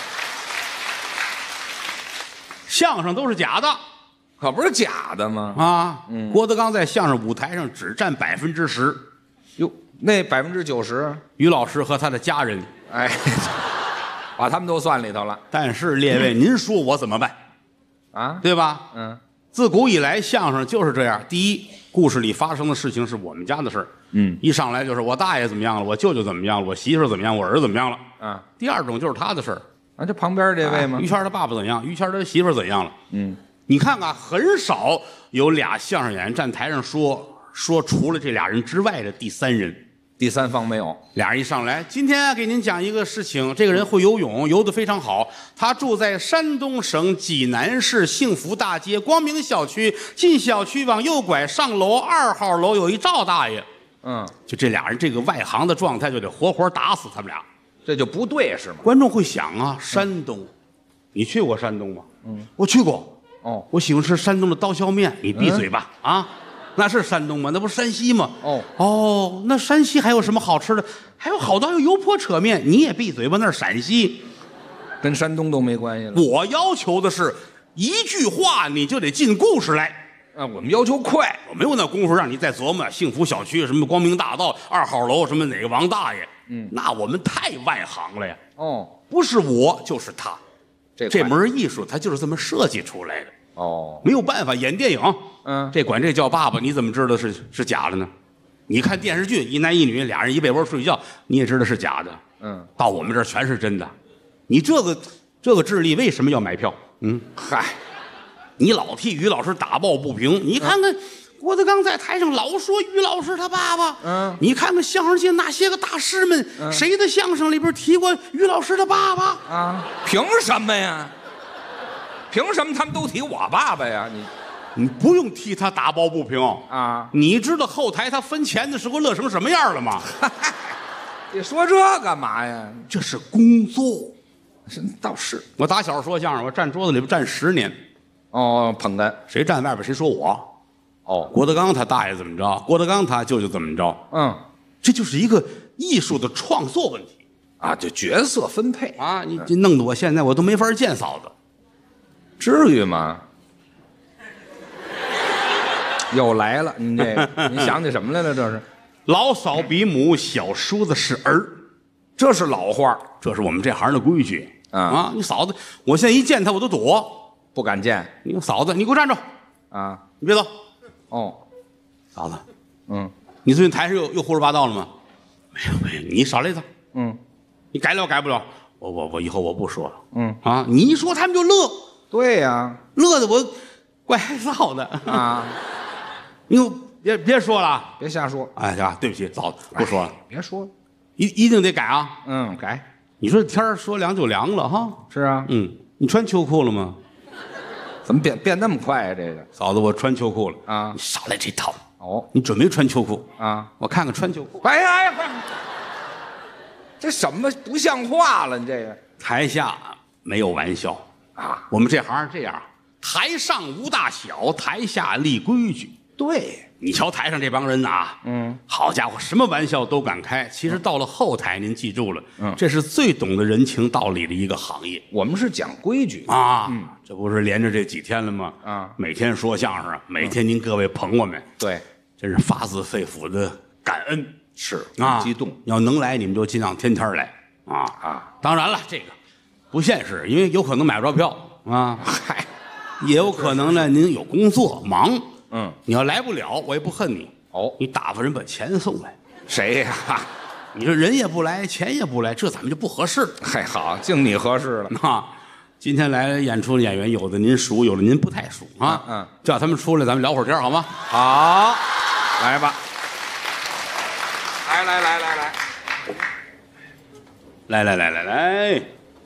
[SPEAKER 2] 相声都是假的
[SPEAKER 5] 可不是假的吗？
[SPEAKER 2] 啊！郭德纲在相声舞台上只占百分之十，
[SPEAKER 5] 哟，那百分之九十，
[SPEAKER 2] 于老师和他的家人。
[SPEAKER 5] 哎，把他们都算里头了
[SPEAKER 2] 但是列位，您说我怎么办？
[SPEAKER 5] 啊？
[SPEAKER 2] 对吧？
[SPEAKER 5] 嗯
[SPEAKER 2] 自古以来，相声就是这样。第一，故事里发生的事情是我们家的事儿，
[SPEAKER 5] 嗯
[SPEAKER 2] 一上来就是我大爷怎么样了，我舅舅怎么样了，我媳妇儿怎么样，我儿子怎么样了。
[SPEAKER 5] 啊
[SPEAKER 2] 第二种就是他的事儿，
[SPEAKER 5] 啊，这旁边这位吗
[SPEAKER 2] 啊于？谦儿他爸爸怎样，于谦儿他媳妇儿怎样了。
[SPEAKER 5] 嗯，
[SPEAKER 2] 你看看，很少有俩相声演员站台上说说除了这俩人之外的第三人。
[SPEAKER 5] 第三方没有。
[SPEAKER 2] 俩人一上来，今天给您讲一个事情，这个人会游泳，游得非常好。他住在山东省济南市幸福大街光明小区，进小区往右拐，上楼二号楼有一赵大爷。
[SPEAKER 5] 嗯，
[SPEAKER 2] 就这俩人这个外行的状态，就得活活打死他们俩。
[SPEAKER 5] 这就不对是吗？
[SPEAKER 2] 观众会想啊，山东，你去过山东吗？嗯，我去过。
[SPEAKER 5] 哦，
[SPEAKER 2] 我喜欢吃山东的刀削面。你闭嘴吧！啊，那是山东吗？那不是山西吗？
[SPEAKER 5] 哦
[SPEAKER 2] 哦，那山西还有什么好吃的？还有好多有油泼扯面。你也闭嘴吧！那是陕西，
[SPEAKER 5] 跟山东都没关系了。
[SPEAKER 2] 我要求的是一句话你就得进故事来。
[SPEAKER 5] 啊，我们要求快。
[SPEAKER 2] 我没有那功夫让你再琢磨幸福小区什么光明大道二号楼什么哪个王大爷。嗯，那我们太外行了呀。
[SPEAKER 5] 哦，
[SPEAKER 2] 不是我就是他，
[SPEAKER 5] 这
[SPEAKER 2] 这门艺术它就是这么设计出来的。
[SPEAKER 5] 哦，
[SPEAKER 2] 没有办法，演电影，
[SPEAKER 5] 嗯，
[SPEAKER 2] 这管这叫爸爸，你怎么知道是是假的呢？你看电视剧，一男一女俩人一被窝睡觉，你也知道是假的。
[SPEAKER 5] 嗯，
[SPEAKER 2] 到我们这儿全是真的。你这个这个智力为什么要买票？嗯，
[SPEAKER 5] 嗨，
[SPEAKER 2] 你老替于老师打抱不平。你看看郭德纲在台上老说于老师他爸爸。
[SPEAKER 5] 嗯，
[SPEAKER 2] 你看看相声界那些个大师们，
[SPEAKER 5] 嗯、
[SPEAKER 2] 谁的相声里边提过于老师的爸爸？
[SPEAKER 5] 啊，凭什么呀？凭什么他们都提我爸爸呀？你，
[SPEAKER 2] 你不用替他打抱不平
[SPEAKER 5] 啊！
[SPEAKER 2] 你知道后台他分钱的时候乐成什么样了吗？
[SPEAKER 5] 你说这干嘛呀？
[SPEAKER 2] 这是工作，
[SPEAKER 5] 是倒是。
[SPEAKER 2] 我打小说相声，我站桌子里边站十年。
[SPEAKER 5] 哦，捧哏，
[SPEAKER 2] 谁站外边谁说我。
[SPEAKER 5] 哦，
[SPEAKER 2] 郭德纲他大爷怎么着？郭德纲他舅舅怎么着？
[SPEAKER 5] 嗯，
[SPEAKER 2] 这就是一个艺术的创作问题
[SPEAKER 5] 啊，就角色分配
[SPEAKER 2] 啊！你这弄得我现在我都没法见嫂子。
[SPEAKER 5] 至于吗？又来了，您这个，您想起什么来了？这是
[SPEAKER 2] 老嫂比母，小叔子是儿，
[SPEAKER 5] 这是老话，
[SPEAKER 2] 这是我们这行的规矩
[SPEAKER 5] 啊！
[SPEAKER 2] 啊，你嫂子，我现在一见她我都躲，
[SPEAKER 5] 不敢见。
[SPEAKER 2] 你嫂子，你给我站住！
[SPEAKER 5] 啊，
[SPEAKER 2] 你别走。
[SPEAKER 5] 哦，
[SPEAKER 2] 嫂子，
[SPEAKER 5] 嗯，
[SPEAKER 2] 你最近台上又又胡说八道了吗？没有没有，你少来一趟。
[SPEAKER 5] 嗯，
[SPEAKER 2] 你改了改不了，我我我以后我不说了。
[SPEAKER 5] 嗯
[SPEAKER 2] 啊，你一说他们就乐。
[SPEAKER 5] 对呀，
[SPEAKER 2] 乐的我怪害臊的
[SPEAKER 5] 啊！
[SPEAKER 2] 你别别说了，
[SPEAKER 5] 别瞎说。
[SPEAKER 2] 哎呀，对不起，嫂子，不说了，
[SPEAKER 5] 别说了，
[SPEAKER 2] 一一定得改啊！
[SPEAKER 5] 嗯，改。
[SPEAKER 2] 你说天儿说凉就凉了哈。
[SPEAKER 5] 是啊，
[SPEAKER 2] 嗯，你穿秋裤了吗？
[SPEAKER 5] 怎么变变那么快呀？这个
[SPEAKER 2] 嫂子，我穿秋裤了
[SPEAKER 5] 啊！
[SPEAKER 2] 你少来这套。
[SPEAKER 5] 哦，
[SPEAKER 2] 你准备穿秋裤
[SPEAKER 5] 啊？
[SPEAKER 2] 我看看穿秋裤。
[SPEAKER 5] 哎呀哎呀，这什么不像话了？你这个
[SPEAKER 2] 台下没有玩笑
[SPEAKER 5] 啊！
[SPEAKER 2] 我们这行是这样，台上无大小，台下立规矩。
[SPEAKER 5] 对，
[SPEAKER 2] 你瞧台上这帮人呐，
[SPEAKER 5] 嗯，
[SPEAKER 2] 好家伙，什么玩笑都敢开。其实到了后台，您记住了，
[SPEAKER 5] 嗯，
[SPEAKER 2] 这是最懂得人情道理的一个行业。
[SPEAKER 5] 我们是讲规矩
[SPEAKER 2] 啊，
[SPEAKER 5] 嗯，
[SPEAKER 2] 这不是连着这几天了吗？
[SPEAKER 5] 啊，
[SPEAKER 2] 每天说相声，每天您各位捧我们，
[SPEAKER 5] 对，
[SPEAKER 2] 真是发自肺腑的感恩。
[SPEAKER 5] 是
[SPEAKER 2] 啊，
[SPEAKER 5] 激动。
[SPEAKER 2] 要能来，你们就尽量天天来啊
[SPEAKER 5] 啊！
[SPEAKER 2] 当然了，这个不现实，因为有可能买不着票啊。
[SPEAKER 5] 嗨，
[SPEAKER 2] 也有可能呢，您有工作忙。
[SPEAKER 5] 嗯，
[SPEAKER 2] 你要来不了，我也不恨你。
[SPEAKER 5] 哦，
[SPEAKER 2] 你打发人把钱送来。
[SPEAKER 5] 谁呀？
[SPEAKER 2] 你说人也不来，钱也不来，这咱们就不合适了。
[SPEAKER 5] 嗨，好，敬你合适了。
[SPEAKER 2] 啊，今天来演出的演员，有的您熟，有的您不太熟啊。
[SPEAKER 5] 嗯，嗯
[SPEAKER 2] 叫他们出来，咱们聊会儿天好吗？
[SPEAKER 5] 好，来吧。来来来来来，
[SPEAKER 2] 来来来来来，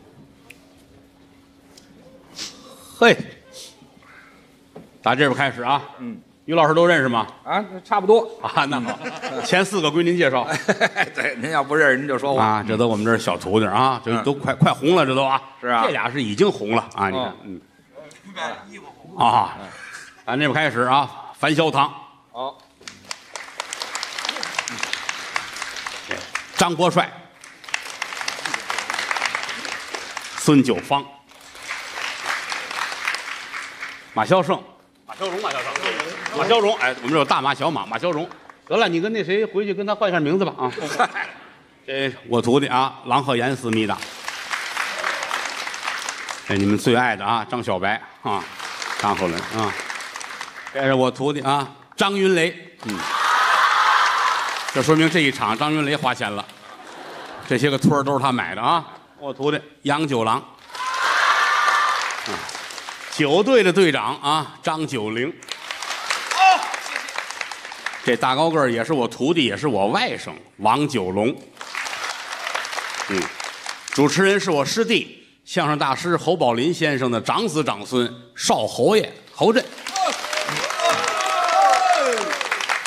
[SPEAKER 2] 嘿，打这边开始啊。
[SPEAKER 5] 嗯，
[SPEAKER 2] 于老师都认识吗？
[SPEAKER 5] 啊，差不多
[SPEAKER 2] 啊，那好，前四个归您介绍。
[SPEAKER 5] 对，您要不认识您就说话
[SPEAKER 2] 啊，这都我们这儿小徒弟啊，这都快快红了，这都啊。
[SPEAKER 5] 是啊，
[SPEAKER 2] 这俩是已经红了啊，你看，嗯。
[SPEAKER 5] 衣服红
[SPEAKER 2] 啊，咱这边开始啊，樊潇堂。
[SPEAKER 5] 好。
[SPEAKER 2] 张国帅、孙九芳、马孝胜、马孝荣、马孝胜、马孝荣，哎，我们这有大马、小马、马孝荣。得了，你跟那谁回去跟他换一下名字吧啊！这我徒弟啊，郎鹤炎思密达。这你们最爱的啊，张小白啊，张鹤伦啊。这是我徒弟啊，张云雷，嗯。这说明这一场张云雷花钱了，这些个村儿都是他买的啊。我徒弟杨九郎，嗯，九队的队长啊，张九龄。哦，谢谢。这大高个儿也是我徒弟，也是我外甥王九龙。嗯，主持人是我师弟，相声大师侯宝林先生的长子长孙少侯爷侯震。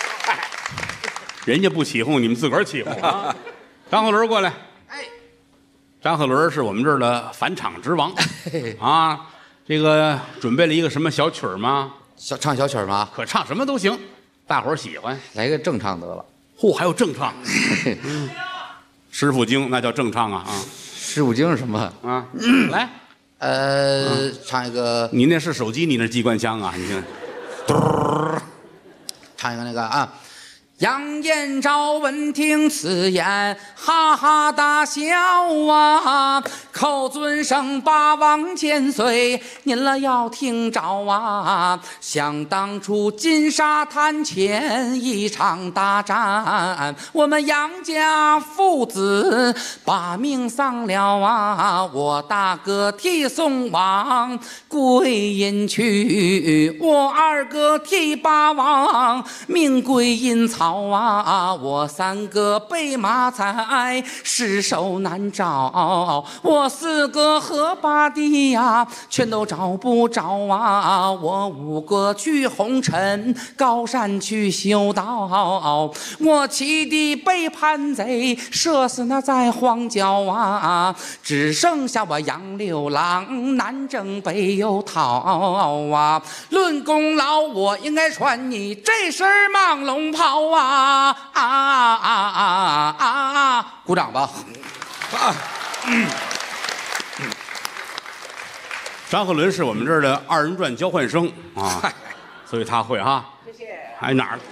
[SPEAKER 2] 人家不起哄，你们自个儿起哄啊！张鹤伦过来，哎， 张鹤伦是我们这儿的返场之王啊。这个准备了一个什么小曲儿吗？
[SPEAKER 6] 小唱小曲儿吗？
[SPEAKER 2] 可唱什么都行，大伙儿喜欢。
[SPEAKER 6] 来个正唱得了。
[SPEAKER 2] 嚯，还有正唱。嗯，师傅经那叫正唱啊啊！
[SPEAKER 6] 师傅经是什么
[SPEAKER 2] 啊？来，
[SPEAKER 6] 呃，唱一个。
[SPEAKER 2] 你那是手机，你那是机关枪啊！你听，
[SPEAKER 6] 嘟，唱一个那个啊。杨延昭闻听此言，哈哈大笑啊！寇尊生八王千岁，您了要听着啊！想当初金沙滩前一场大战，我们杨家父子把命丧了啊！我大哥替宋王归阴去，我二哥替八王命归阴曹。好啊！我三个被马踩，尸首难找；我四个和八弟呀，全都找不着啊！我五个去红尘，高山去修道；我七弟被叛贼射死那在荒郊啊！只剩下我杨六郎，南征北又逃啊！论功劳，我应该传你这身蟒龙袍啊！啊啊啊啊啊啊！鼓掌吧！啊，嗯
[SPEAKER 2] 嗯、张鹤伦是我们这儿的二人转交换生啊，所以他会哈。谢谢。哎，哪儿？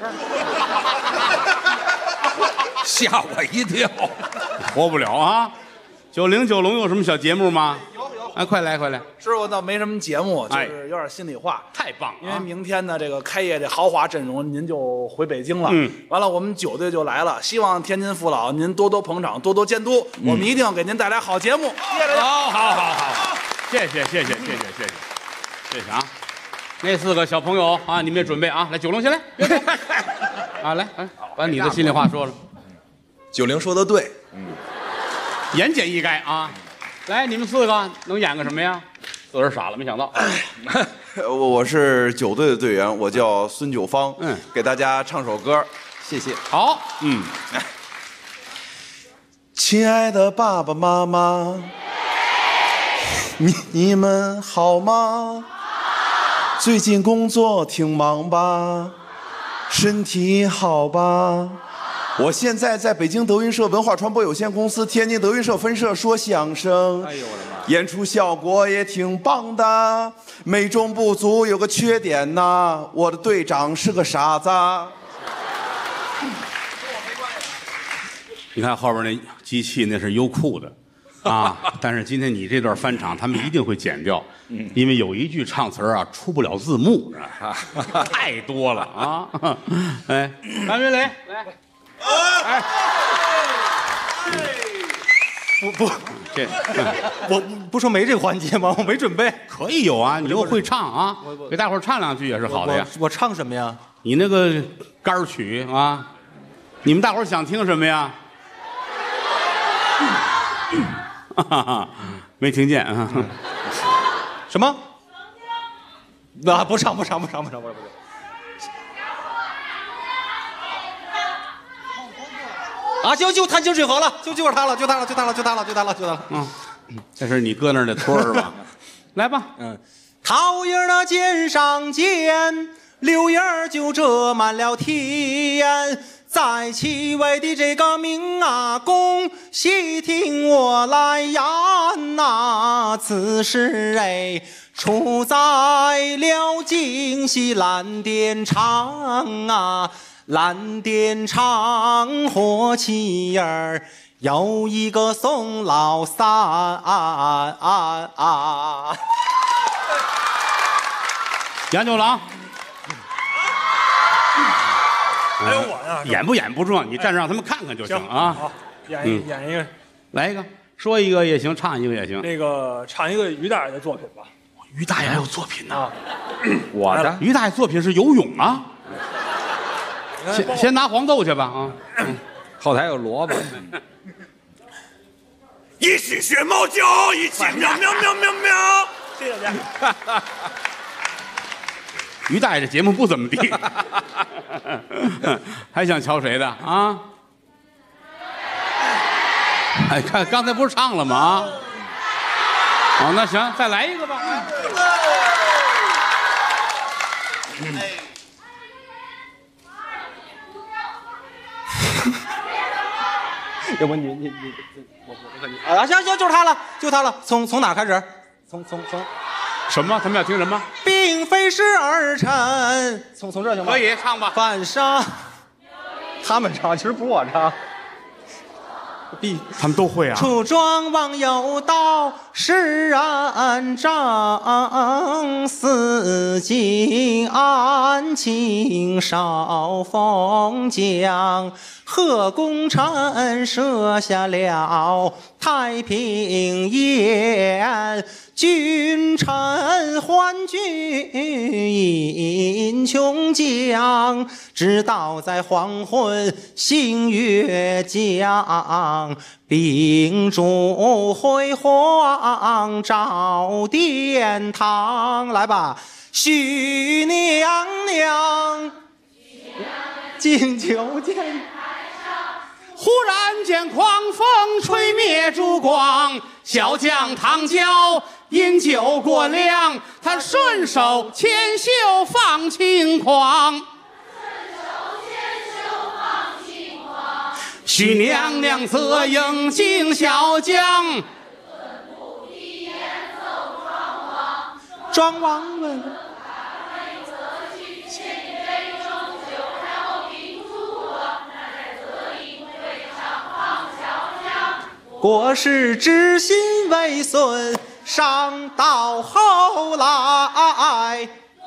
[SPEAKER 5] 吓我一跳，
[SPEAKER 2] 活不了啊！九零九龙有什么小节目吗？哎，快来快来！
[SPEAKER 7] 师傅倒没什么节目，就是有点心里话。
[SPEAKER 2] 太棒了！
[SPEAKER 7] 因为明天呢，这个开业这豪华阵容，您就回北京了。
[SPEAKER 2] 嗯，
[SPEAKER 7] 完了，我们九队就来了，希望天津父老您多多捧场，多多监督，嗯、我们一定给您带来好节目。谢谢大家。
[SPEAKER 2] 好，好，好，好，谢谢，谢谢，谢谢，谢谢，谢谢，谢谢啊！那四个小朋友啊，你们也准备啊，来，九龙先来，别动啊，来，来，把你的心里话说了。
[SPEAKER 8] 九龄说的对，
[SPEAKER 2] 嗯，言简意赅啊。来，你们四个能演个什么呀？自个儿傻了，没想到。
[SPEAKER 8] 我我是九队的队员，我叫孙九芳，
[SPEAKER 2] 嗯，
[SPEAKER 8] 给大家唱首歌，谢谢。
[SPEAKER 2] 好，嗯，
[SPEAKER 8] 亲爱的爸爸妈妈，你你们好吗？最近工作挺忙吧？身体好吧？我现在在北京德云社文化传播有限公司天津德云社分社说相声，
[SPEAKER 2] 哎呦我的妈！
[SPEAKER 8] 演出效果也挺棒的，美中不足有个缺点呐，我的队长是个傻子。
[SPEAKER 2] 你看后边那机器那是优酷的，啊，但是今天你这段翻场他们一定会剪掉，因为有一句唱词啊出不了字幕，太多了啊！哎，张云雷来。哎，
[SPEAKER 1] 不不，
[SPEAKER 2] 这
[SPEAKER 1] 我不说没这个环节吗？我没准备。
[SPEAKER 2] 可以有啊，你又会唱啊，给大伙儿唱两句也是好的呀。
[SPEAKER 1] 我唱什么呀？
[SPEAKER 2] 你那个杆曲啊，你们大伙儿想听什么呀？没听见啊？
[SPEAKER 1] 什么？那不唱不唱不唱不唱不唱不唱。啊，就就弹清水河了，就就是他了，就他了，就他了，就他了，就他了，就他了。
[SPEAKER 2] 嗯，这是你搁那儿的托儿吧？来吧，
[SPEAKER 1] 嗯，桃叶那肩上尖，柳叶就遮满了天。在其位的这个明阿公，细听我来言呐，此事哎，出在了京西蓝靛厂啊。蓝靛厂火器儿有一个宋老三啊啊啊！
[SPEAKER 2] 杨九郎，
[SPEAKER 9] 还有我呢，
[SPEAKER 2] 演不演不重要，你站着让他们看看就行啊。
[SPEAKER 9] 好，演一演一个，
[SPEAKER 2] 来一个，说一个也行，唱一个也行。
[SPEAKER 9] 那个唱一个于大爷的作品吧。
[SPEAKER 2] 于大爷还有作品呢？
[SPEAKER 5] 我的
[SPEAKER 2] 于大爷作品是游泳啊。先先拿黄豆去吧啊！
[SPEAKER 5] 后台有萝卜。
[SPEAKER 9] 一洗学猫叫，一起喵喵喵喵喵。谢谢大家。
[SPEAKER 2] 于大爷这节目不怎么地，还想瞧谁的啊？ 哎，看刚才不是唱了吗？啊，哦，那行，再来一个吧。嗯
[SPEAKER 1] 要不你你你我我我你啊行行，就是他了，就他了。从从哪开始？从从从
[SPEAKER 2] 什么？他们要听什么？
[SPEAKER 1] 并非是儿臣。从从这行吗？
[SPEAKER 2] 可以唱吧。
[SPEAKER 1] 犯上，他们唱，其实不是我唱。必
[SPEAKER 2] 他们都会啊。
[SPEAKER 1] 楚庄王有道是人长，四境安庆少封疆。贺功臣设下了太平宴，君臣欢聚饮琼浆，直到在黄昏星月降，秉烛辉煌照殿堂。来吧，许娘娘敬酒见。
[SPEAKER 2] 忽然间狂风吹灭烛光，小将唐娇饮酒过量，他顺手牵袖放轻狂。许娘娘则应敬小将，
[SPEAKER 1] 庄王问。国事知心为孙，上到后来。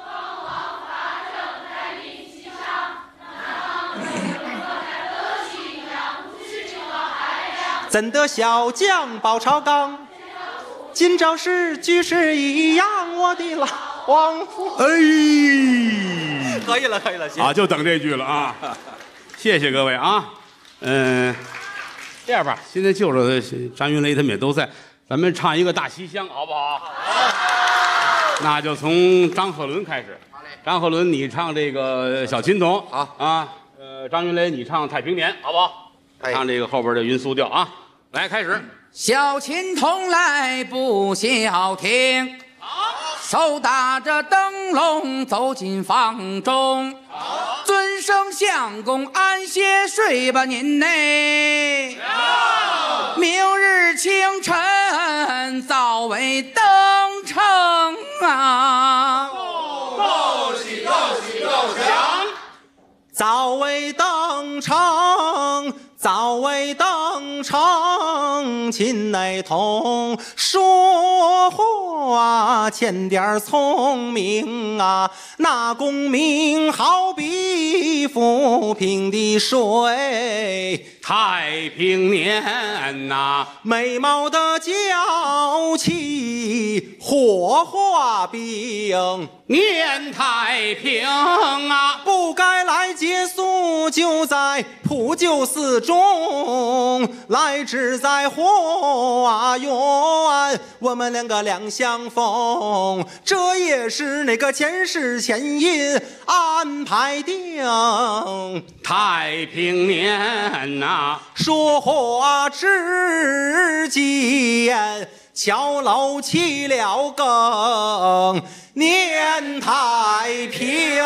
[SPEAKER 1] 怎得小将保朝纲？今朝是居士一样，我的老王夫。
[SPEAKER 2] 哎，
[SPEAKER 1] 可以了，可以了，行
[SPEAKER 2] 啊，就等这句了啊！谢谢各位啊，嗯。这样吧，现在就着张云雷他们也都在，咱们唱一个《大西厢》，好不好？好。那就从张鹤伦开始。好嘞。张鹤伦，你唱这个小琴童。
[SPEAKER 6] 好
[SPEAKER 2] 啊。呃，张云雷，你唱太平年，好不好？哎、唱这个后边的云苏调啊。来，开始。
[SPEAKER 6] 小琴童来不消停，手打着灯笼走进房中。尊声相公，安歇睡吧您嘞。明日清晨早为登城啊！
[SPEAKER 9] 恭喜恭喜恭喜！
[SPEAKER 1] 早为登城，早为登城，秦内同说话欠点聪明啊。那功名好比浮萍的水，
[SPEAKER 2] 太平年呐、啊，
[SPEAKER 1] 美貌的娇妻火化饼，
[SPEAKER 2] 念太平啊，
[SPEAKER 1] 不该来借宿，就在普救寺中，来只在花园，我们两个两相逢，这也是那个前世前因安排定。
[SPEAKER 2] 太平年呐、啊，
[SPEAKER 1] 说话之间敲楼起了更，念太平。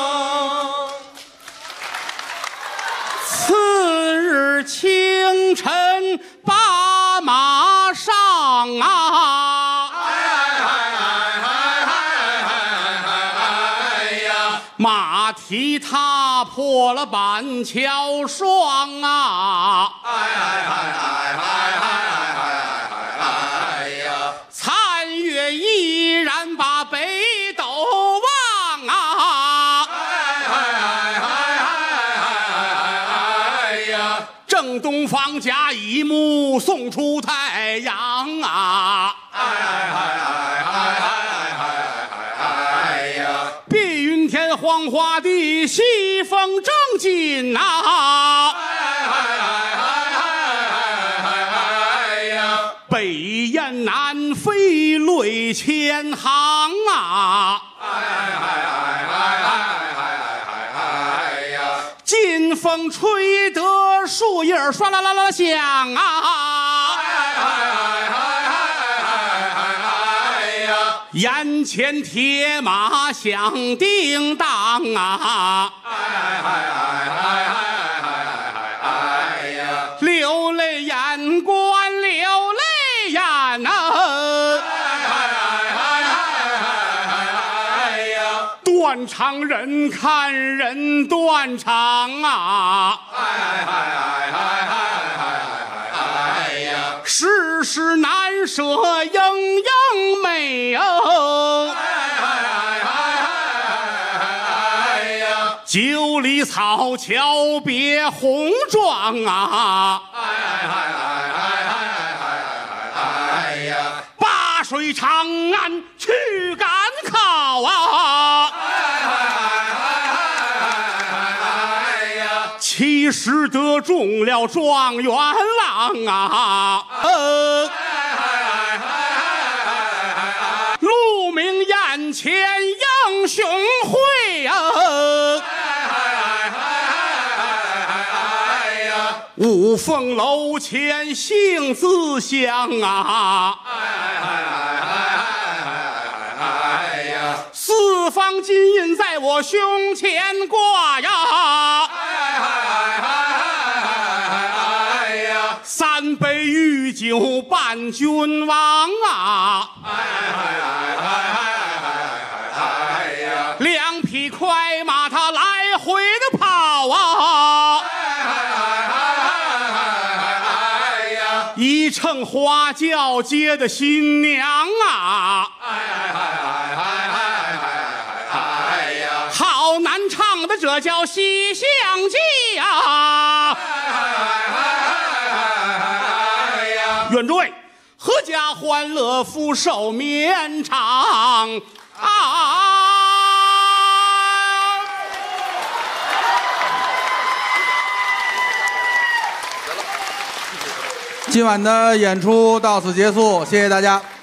[SPEAKER 2] 次日清晨把马上啊，马蹄踏破了板桥霜啊，残月依然把北斗望啊，正东方甲乙木送出太阳啊，碧云天黄花地西风正劲呐，北雁南飞泪千行啊，劲风吹得树叶唰啦啦啦响啊， 眼前铁马响叮当啊，哎哎哎哎哎哎呀，流泪眼观流泪眼呐，哎哎哎哎呀，断肠人看人断肠啊，哎哎哎哎呀，世事难舍莺莺美啊。九里草桥别红妆啊！灞水长安去赶考啊！七十得中了状元郎啊！呃鹿鸣眼前英雄会啊！五凤楼前杏子香啊！四方金印在我胸前挂呀！三杯御酒伴君王啊！两匹快马它来回的跑啊！一乘花轿接的新娘啊！好难唱的，这叫《西厢记》啊！愿诸位阖家欢乐，福寿绵长啊！
[SPEAKER 10] 今晚的演出到此结束，谢谢大家。